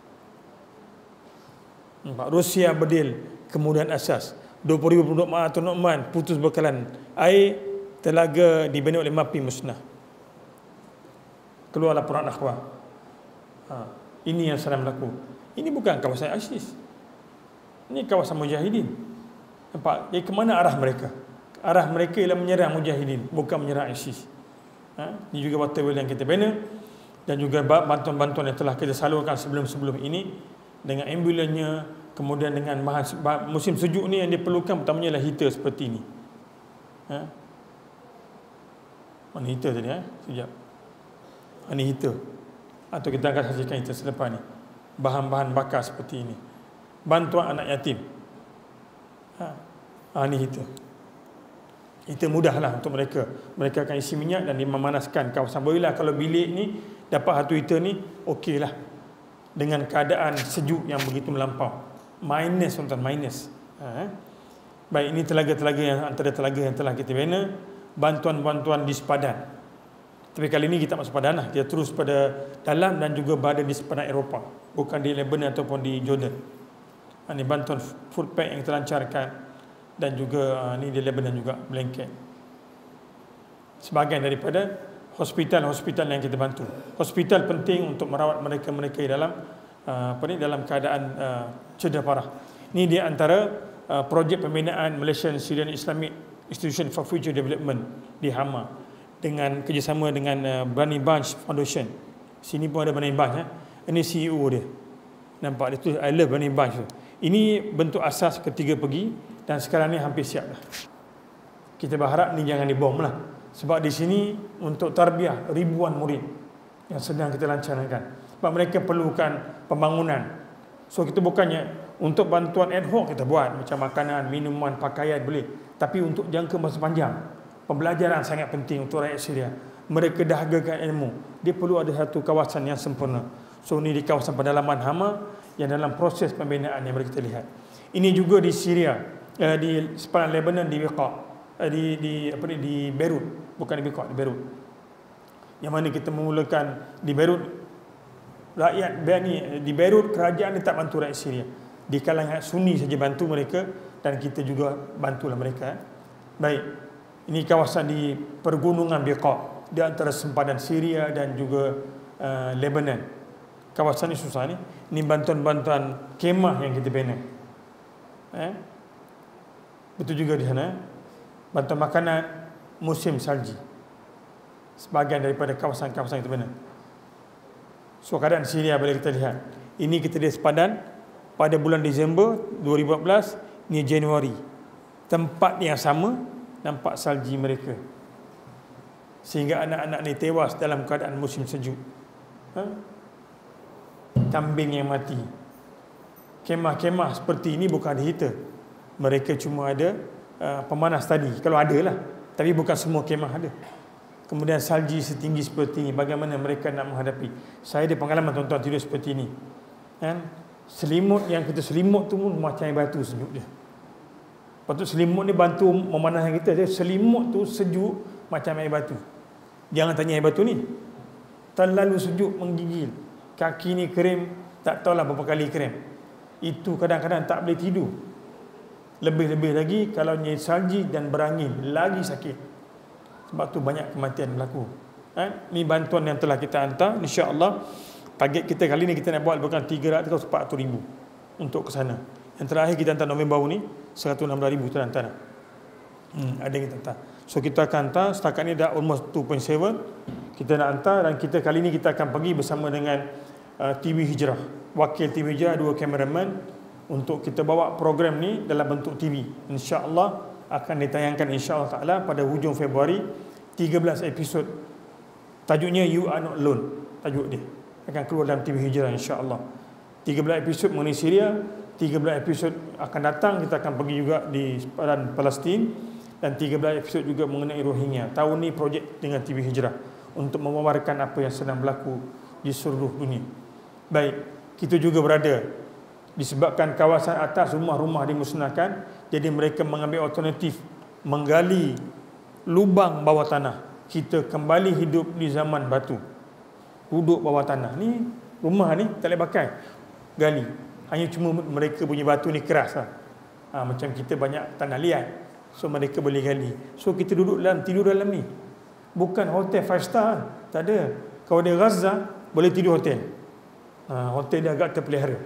Nampak Rusia berdil kemudian asas. dua puluh ribu penduduk Ma'atul Nu'man putus bekalan air, telaga dibina oleh MAPI musnah. Keluar laporan akhwah. Ha, ini yang sedang berlaku. Ini bukan kawasan ISIS. Ini kawasan mujahidin. Nampak? Jadi ke mana arah mereka? Arah mereka ialah menyerang mujahidin, bukan menyerang ISIS. Ha? Ini juga water well yang kita bina dan juga bantuan-bantuan yang telah kita salurkan sebelum-sebelum ini dengan ambulansnya, kemudian dengan musim sejuk ni yang diperlukan pertamanya adalah heater seperti ini. Ha? Mana heater tadi? Ha? Sekejap. Ini heater. Atau kita akan saksikan heater selepas ni. Bahan-bahan bakar seperti ini. Bantuan anak yatim. Ha, ha ni heater. Itu mudahlah untuk mereka. Mereka akan isi minyak dan memanaskan kawasan. Bolehlah kalau bilik ni dapat satu heater ni, okeylah. Dengan keadaan sejuk yang begitu melampau. Minus tuan-tuan, minus. Ha, eh? Baik, ini telaga-telaga yang antara telaga yang telah kita bina. Bantuan-bantuan di sepadan. Tapi kali ini kita masuk pada tanah, kita terus pada dalam dan juga berada di sepanjang Eropah, bukan di Lebanon ataupun di Jordan. Ini bantuan food pack yang kita lancarkan, dan juga ini di Lebanon juga blanket. Sebahagian daripada hospital-hospital yang kita bantu. Hospital penting untuk merawat mereka-mereka dalam uh, apa ni dalam keadaan uh, cedera parah. Ini di antara uh, projek pembinaan Malaysian Syrian Islamic Institution for Future Development di Hama dengan kerjasama dengan uh, Bani Bunch Foundation. Sini pun ada Bani Bunch. Eh. Ini C E O dia. Nampak dia tu, I love Bani Bunch tu. Ini bentuk asas ketiga pergi dan sekarang ni hampir siap dah. Kita berharap ni jangan dibom lah. Sebab di sini untuk tarbiyah ribuan murid yang sedang kita lancarkan. Sebab mereka perlukan pembangunan. So kita bukannya untuk bantuan ad hoc kita buat macam makanan, minuman, pakaian boleh. Tapi untuk jangka masa panjang, pembelajaran sangat penting untuk rakyat Syria. Mereka dahagakan ilmu. Dia perlu ada satu kawasan yang sempurna. So ini di kawasan pedalaman Hama yang dalam proses pembinaan yang boleh kita lihat. Ini juga di Syria, eh, di sepanjang Lebanon di Wiqa, eh, di di apa ni di Beirut, bukan di Wiqa, di Beirut. Yang mana kita memulakan di Beirut, rakyat Bani di Beirut, kerajaan dia tak bantu rakyat Syria. Di kalangan Sunni saja bantu mereka dan kita juga bantulah mereka. Eh. Baik. Ini kawasan di pergunungan Wiqa di antara sempadan Syria dan juga uh, Lebanon. Kawasan ni susah ni. Ini bantuan-bantuan kemah yang kita bina. Eh? Betul juga di sana. Bantuan makanan musim salji. Sebahagian daripada kawasan-kawasan kita bina. So keadaan Syria boleh kita lihat. Ini kita lihat sepadan pada bulan Disember dua ribu empat belas, ni Januari. Tempat yang sama nampak salji mereka. Sehingga anak-anak ni tewas dalam keadaan musim sejuk. Ha? Kambing yang mati. Kemah-kemah seperti ini bukan ada heater. Mereka cuma ada uh, pemanas tadi. Kalau ada lah. Tapi bukan semua kemah ada. Kemudian salji setinggi seperti ini. Bagaimana mereka nak menghadapi. Saya ada pengalaman tuan-tuan tidur seperti ini. Kan? Selimut yang kita selimut tu pun macam air batu sejuk dia. Lepas tu selimut ni bantu memanaskan kita. Dia selimut tu sejuk macam air batu. Jangan tanya air batu ni. Terlalu sejuk menggigil. Kaki ni krim, tak tahulah berapa kali krim. Itu kadang-kadang tak boleh tidur. Lebih-lebih lagi kalau nyai salji dan berangin, lagi sakit. Sebab tu banyak kematian berlaku. Ha? Ni bantuan yang telah kita hantar. InsyaAllah target kita kali ni kita nak buat bukan tiga ratus atau empat ratus ribu untuk ke sana. Yang terakhir kita hantar November baru ni seratus enam belas ribu kita hantar. Hmm, ada yang kita hantar. So kita akan hantar, setakat ni dah almost dua perpuluhan tujuh. Kita nak hantar dan kita kali ni kita akan pergi bersama dengan uh, T V Hijrah. Wakil T V Hijrah, dua kameraman untuk kita bawa program ni dalam bentuk T V. InsyaAllah akan ditayangkan insyaAllah ta'ala pada hujung Februari. tiga belas episod. Tajuknya You Are Not Alone. Tajuk dia. Akan keluar dalam T V Hijrah insyaAllah. tiga belas episod mengenai Syria. tiga belas episod akan datang. Kita akan pergi juga di sepadan Palestin. Dan tiga belas episod juga mengenai Rohingya. Tahun ni projek dengan T V Hijrah untuk memawarkan apa yang sedang berlaku di seluruh dunia. Baik, kita juga berada disebabkan kawasan atas rumah-rumah dimusnahkan, jadi mereka mengambil alternatif menggali lubang bawah tanah. Kita kembali hidup di zaman batu. Duduk bawah tanah. Ni rumah ni tak boleh pakai. Gali. Hanya cuma mereka punya batu ni keras lah. Ha, macam kita banyak tanah liat. So mereka boleh gali. So kita duduk dalam, tidur dalam ni. Bukan hotel five star. Tak ada. Kalau dia Gaza, boleh tidur hotel. Ha, hotel dia agak terpelihara.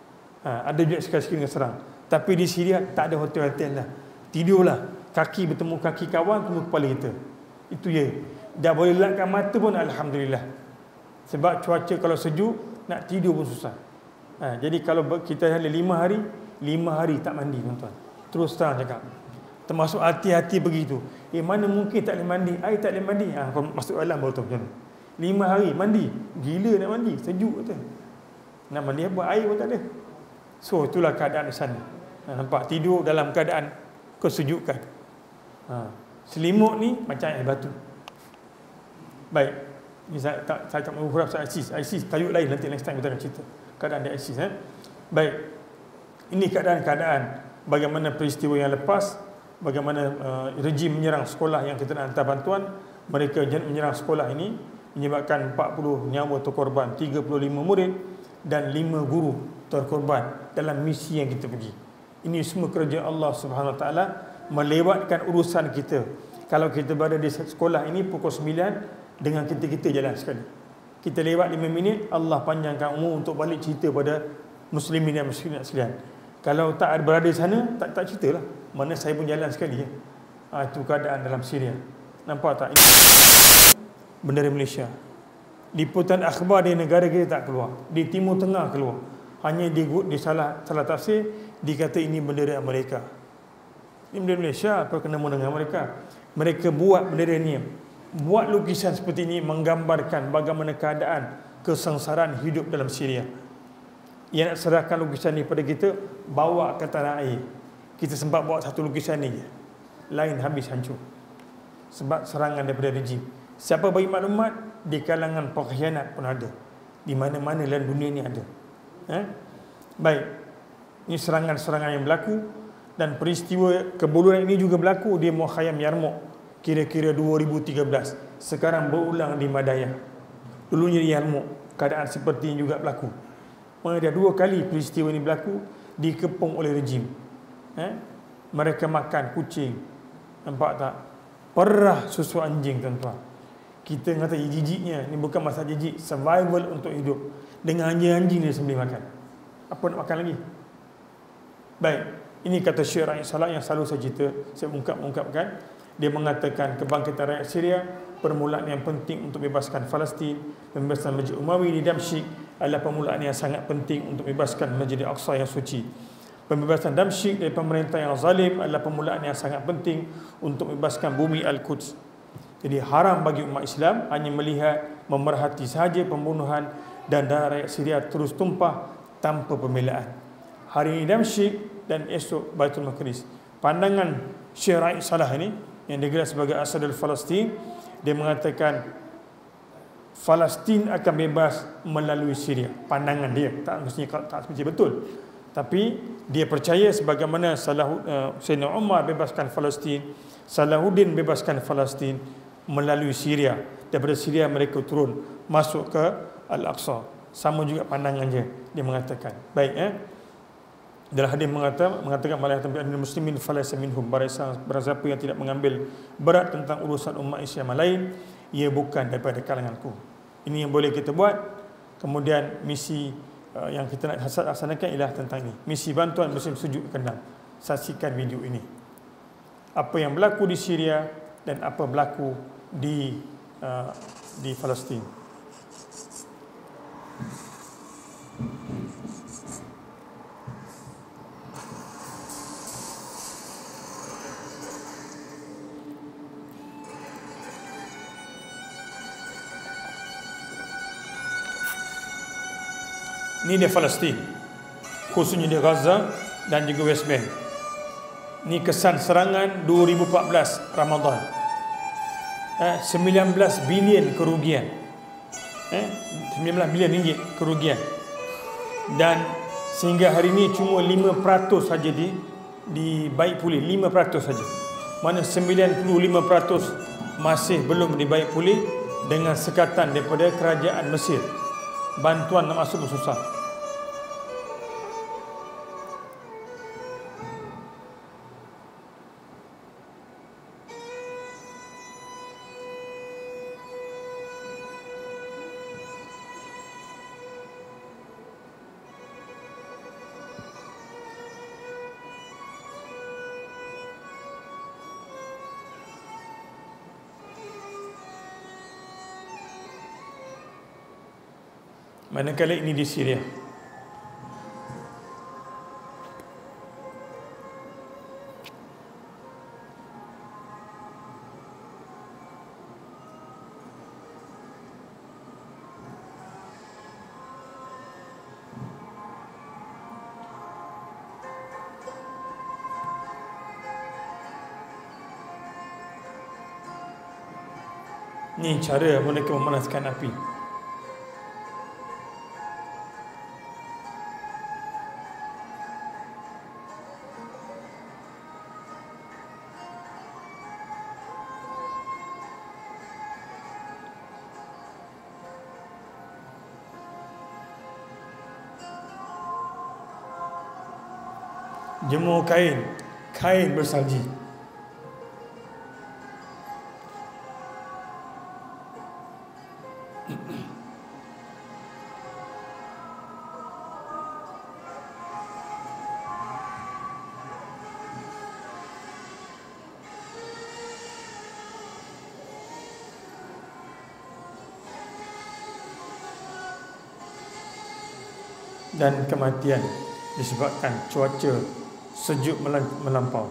Ha, ada juga sekali-sekali dengan serang. Tapi di Syria tak ada hotel-hotel lah. Tidurlah. Kaki bertemu kaki kawan, temu kepala kita. Itu je. Dah boleh lelapkan mata pun Alhamdulillah. Sebab cuaca kalau sejuk, nak tidur pun susah. Ha, jadi kalau kita ada lima hari, lima hari tak mandi tuan-tuan. Terus terang cakap. Termasuk hati-hati begitu. Eh mana mungkin tak boleh mandi? Air tak boleh mandi. Ha, kau masuk alam baru tahu macam mana. Lima hari mandi. Gila nak mandi. Sejuk kata. Nak mandi apa? Air pun tak ada. So itulah keadaan di sana. Ha, nampak tidur dalam keadaan kesejukan. Ha, selimut ni macam air batu. Baik. Ini saya tak saya tak mahu huraf saya ISIS. ISIS tajuk lain, nanti next time kita akan cerita keadaan di ISIS. Eh? Baik. Ini keadaan-keadaan bagaimana peristiwa yang lepas. Bagaimana uh, rejim menyerang sekolah yang kita nak hantar bantuan. mereka menyerang sekolah ini, menyebabkan empat puluh nyawa terkorban, tiga puluh lima murid dan lima guru terkorban dalam misi yang kita pergi. Ini semua kerja Allah Subhanahu Wa Taala melewatkan urusan kita. Kalau kita berada di sekolah ini pukul sembilan, dengan kita-kita jalan sekali. Kita lewat lima minit, Allah panjangkan umur untuk balik cerita pada muslimin dan muslimat sekalian. Kalau tak ada berada di sana, tak tak ceritalah. Mana saya pun jalan sekali ya. Ha, itu keadaan dalam Syria. Nampak tak? Ini bendera Malaysia. Liputan akhbar di negara kita tak keluar. Di Timur Tengah keluar. Hanya di, di salah salah tafsir dikata ini bendera Amerika. Ini bendera Malaysia, apa kena dengan mereka? Mereka buat bendera ni, buat lukisan seperti ini menggambarkan bagaimana keadaan kesengsaraan hidup dalam Syria. Ia nak serahkan lukisan ni pada kita, bawa ke tanah air. Kita sempat bawa satu lukisan ni je, lain habis hancur sebab serangan daripada rejim. Siapa bagi maklumat, di kalangan pengkhianat pun ada, di mana-mana dalam dunia ni ada. Eh? Baik, ini serangan-serangan yang berlaku. Dan peristiwa kebodohan ini juga berlaku di Mukhayam Yarmouk kira-kira dua ribu tiga belas. Sekarang berulang di Madaya. Dulunya di Yarmouk keadaan seperti ini juga berlaku. Ada dua kali peristiwa ini berlaku, dikepung oleh rejim. Eh? Mereka makan kucing. Nampak tak? Perah susu anjing, tuan-tuan. Kita kata jijiknya, ini bukan masalah jijik, survival untuk hidup. Dengan anjing-anjing dia sembelih makan. Apa nak makan lagi? Baik. Ini kata Syekh Raid Salah yang selalu saya cerita, saya ungkap-ungkapkan. Dia mengatakan kebangkitan rakyat Syria, permulaan yang penting untuk bebaskan Palestin, pembebasan Masjid Umawi di Damsyik adalah permulaan yang sangat penting untuk bebaskan Masjid Al-Aqsa yang suci. Pembebasan Damsyik dari pemerintah yang zalim adalah permulaan yang sangat penting untuk bebaskan bumi Al-Quds. Jadi haram bagi umat Islam hanya melihat, memerhati sahaja pembunuhan dan darah rakyat Syria terus tumpah tanpa pembelaan. Hari ini Damsyik dan esok Baitul Maqdis. Pandangan Syekh Raid Salah ini yang digelar sebagai Asadul Palestin, dia mengatakan Palestin akan bebas melalui Syria. Pandangan dia, tak mestinya tak mesti betul. Tapi dia percaya sebagaimana Salah uh, Sayyidina Umar bebaskan Palestin, Salahuddin bebaskan Palestin melalui Syria. Daripada Syria mereka turun masuk ke Al-Aqsa. Sama juga pandangan dia. Dia mengatakan, baik eh dalam hadis mengatakan mengatakan malah tempat muslimin falaysa minhum, barang siapa yang tidak mengambil berat tentang urusan umat Islam lain, ia bukan daripada kalanganku. Ini yang boleh kita buat. Kemudian misi uh, yang kita nak laksanakan ialah tentang ini, misi bantuan muslim sejuk kendang. Saksikan video ini, apa yang berlaku di Syria dan apa berlaku di uh, di Palestin. Ini di Palestin, khususnya di Gaza dan juga West Bank. Ini kesan serangan dua ribu empat belas Ramadan. Eh, sembilan belas bilion kerugian. Eh, sembilan belas bilion ringgit kerugian. Dan sehingga hari ini cuma lima peratus saja di dibaik pulih, lima peratus saja. Mana sembilan puluh lima peratus masih belum dibaik pulih dengan sekatan daripada kerajaan Mesir. Bantuan nak masuk susah. Manakala ini di Syria. Ini cara mereka memanaskan api. jemur kain, kain bersalji. Dan kematian disebabkan cuaca sejuk melampau.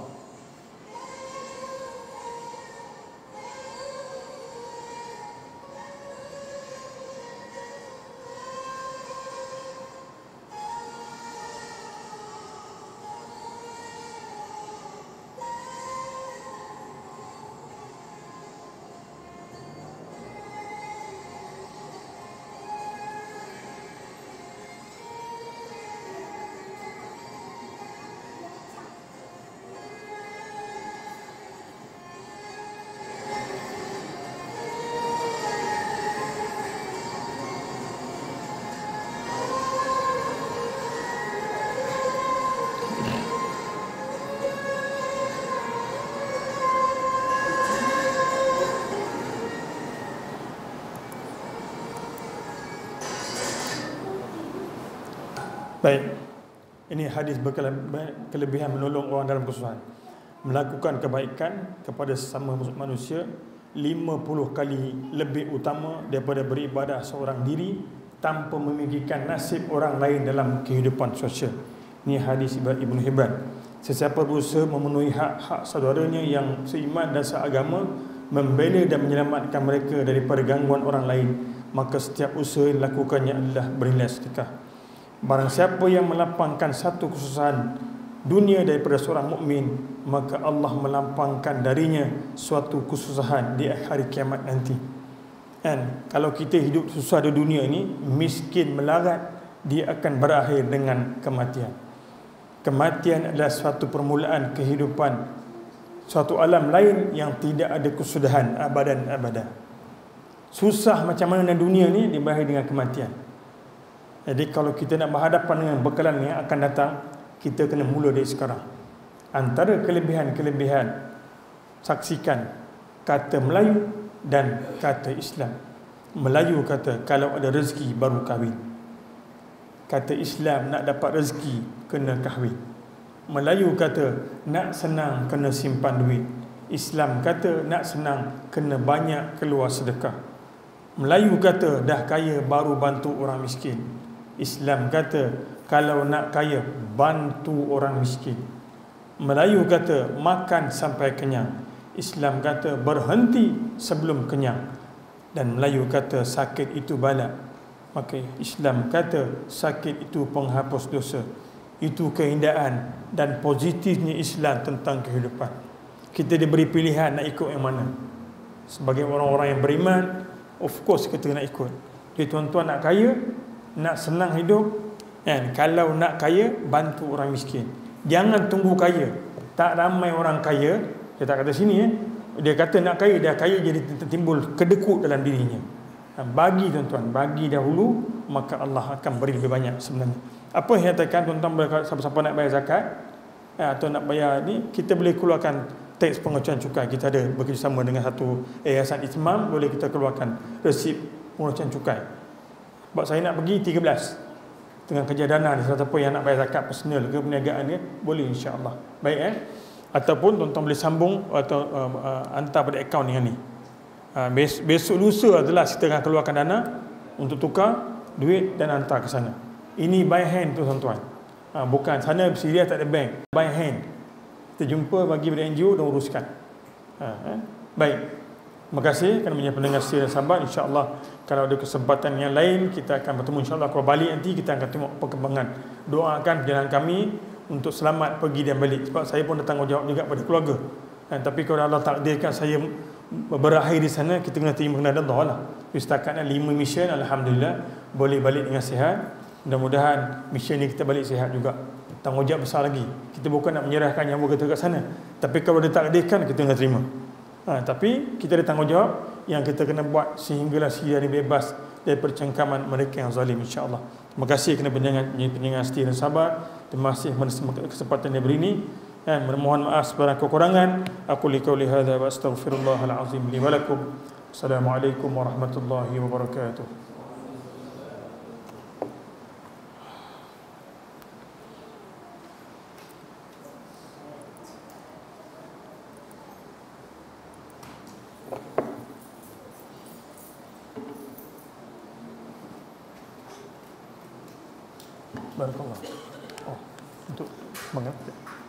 Baik, ini hadis berkelebihan menolong orang dalam kesusahan. Melakukan kebaikan kepada sesama manusia lima puluh kali lebih utama daripada beribadah seorang diri tanpa memikirkan nasib orang lain dalam kehidupan sosial. Ini hadis Ibnu Hibban. Sesiapa berusaha memenuhi hak-hak saudaranya yang seiman dan seagama, membela dan menyelamatkan mereka daripada gangguan orang lain, maka setiap usaha yang dilakukannya adalah bernilai sedekah. Barang siapa yang melapangkan satu kesusahan dunia daripada seorang mukmin, maka Allah melampangkan darinya suatu kesusahan di hari kiamat nanti. Dan kalau kita hidup susah di dunia ini, miskin melarat, dia akan berakhir dengan kematian. Kematian adalah suatu permulaan kehidupan, suatu alam lain yang tidak ada kesudahan abadan-abadan. Susah macam mana dunia ni, dia berakhir dengan kematian. Jadi kalau kita nak berhadapan dengan bekalan yang akan datang, kita kena mula dari sekarang. Antara kelebihan-kelebihan, saksikan kata Melayu dan kata Islam. Melayu kata kalau ada rezeki baru kahwin. Kata Islam nak dapat rezeki kena kahwin. Melayu kata nak senang kena simpan duit. Islam kata nak senang kena banyak keluar sedekah. Melayu kata dah kaya baru bantu orang miskin. Islam kata kalau nak kaya bantu orang miskin. Melayu kata makan sampai kenyang. Islam kata berhenti sebelum kenyang. Dan Melayu kata sakit itu bala. Maka Islam kata sakit itu penghapus dosa. Itu keindahan dan positifnya Islam tentang kehidupan. Kita diberi pilihan nak ikut yang mana. Sebagai orang-orang yang beriman, of course kita nak ikut. Jadi tuan-tuan nak kaya, nak senang hidup, kan? Kalau nak kaya, bantu orang miskin. Jangan tunggu kaya. Tak ramai orang kaya, dia tak kata sini eh. Dia kata nak kaya, dah kaya jadi timbul kedekut dalam dirinya. Bagi tuan-tuan, bagi dahulu, maka Allah akan beri lebih banyak sebenarnya. Apa yang katakan tuan-tuan, siapa-siapa nak bayar zakat atau nak bayar ni, kita boleh keluarkan teks pengecualian cukai. Kita ada bekerjasama dengan satu yayasan Itmam, boleh kita keluarkan resip pengecualian cukai. Sebab saya nak pergi tiga belas dengan kerja dana ni, siapa yang nak bayar zakat personal ke perniagaan dia, boleh insya-Allah. Baik eh. Ataupun tuan-tuan boleh sambung atau uh, uh, hantar pada akaun yang ni. Uh, bes- besok lusa adalah kita akan keluarkan dana untuk tukar duit dan hantar ke sana. Ini by hand tu tuan-tuan. Uh, bukan sana Syria tak ada bank. By hand. Kita jumpa bagi pada N G O dan uruskan. Uh, eh. Baik. Terima kasih kerana menjadi pendengar setia dan sabar. InsyaAllah kalau ada kesempatan yang lain kita akan bertemu. InsyaAllah kalau balik nanti kita akan tengok perkembangan. Doakan perjalanan kami untuk selamat pergi dan balik. Sebab saya pun ada tanggungjawab juga pada keluarga. Dan, tapi kalau Allah takdirkan saya berakhir di sana, kita kena terima kepada Allah lah. Setakat lima mission, Alhamdulillah boleh balik dengan sihat. Mudah-mudahan mission ni kita balik sihat juga. Tanggungjawab besar lagi. Kita bukan nak menyerahkan nyawa kita kat sana. Tapi kalau ditakdirkan, kita kena terima. Ha, tapi kita ada tanggungjawab yang kita kena buat sehinggalah Syria ni bebas dari percengkaman mereka yang zalim, insya-Allah. Terima kasih kerana pendengar pendengar setia dan sabar. Terima kasih atas kesempatan yang beri ini. Dan mohon maaf sebarang kekurangan. Aku liqauli hadza wa astaghfirullahal azim li wa lakum. Assalamualaikum warahmatullahi wabarakatuh. Barakallah. Oh, untuk mengerti.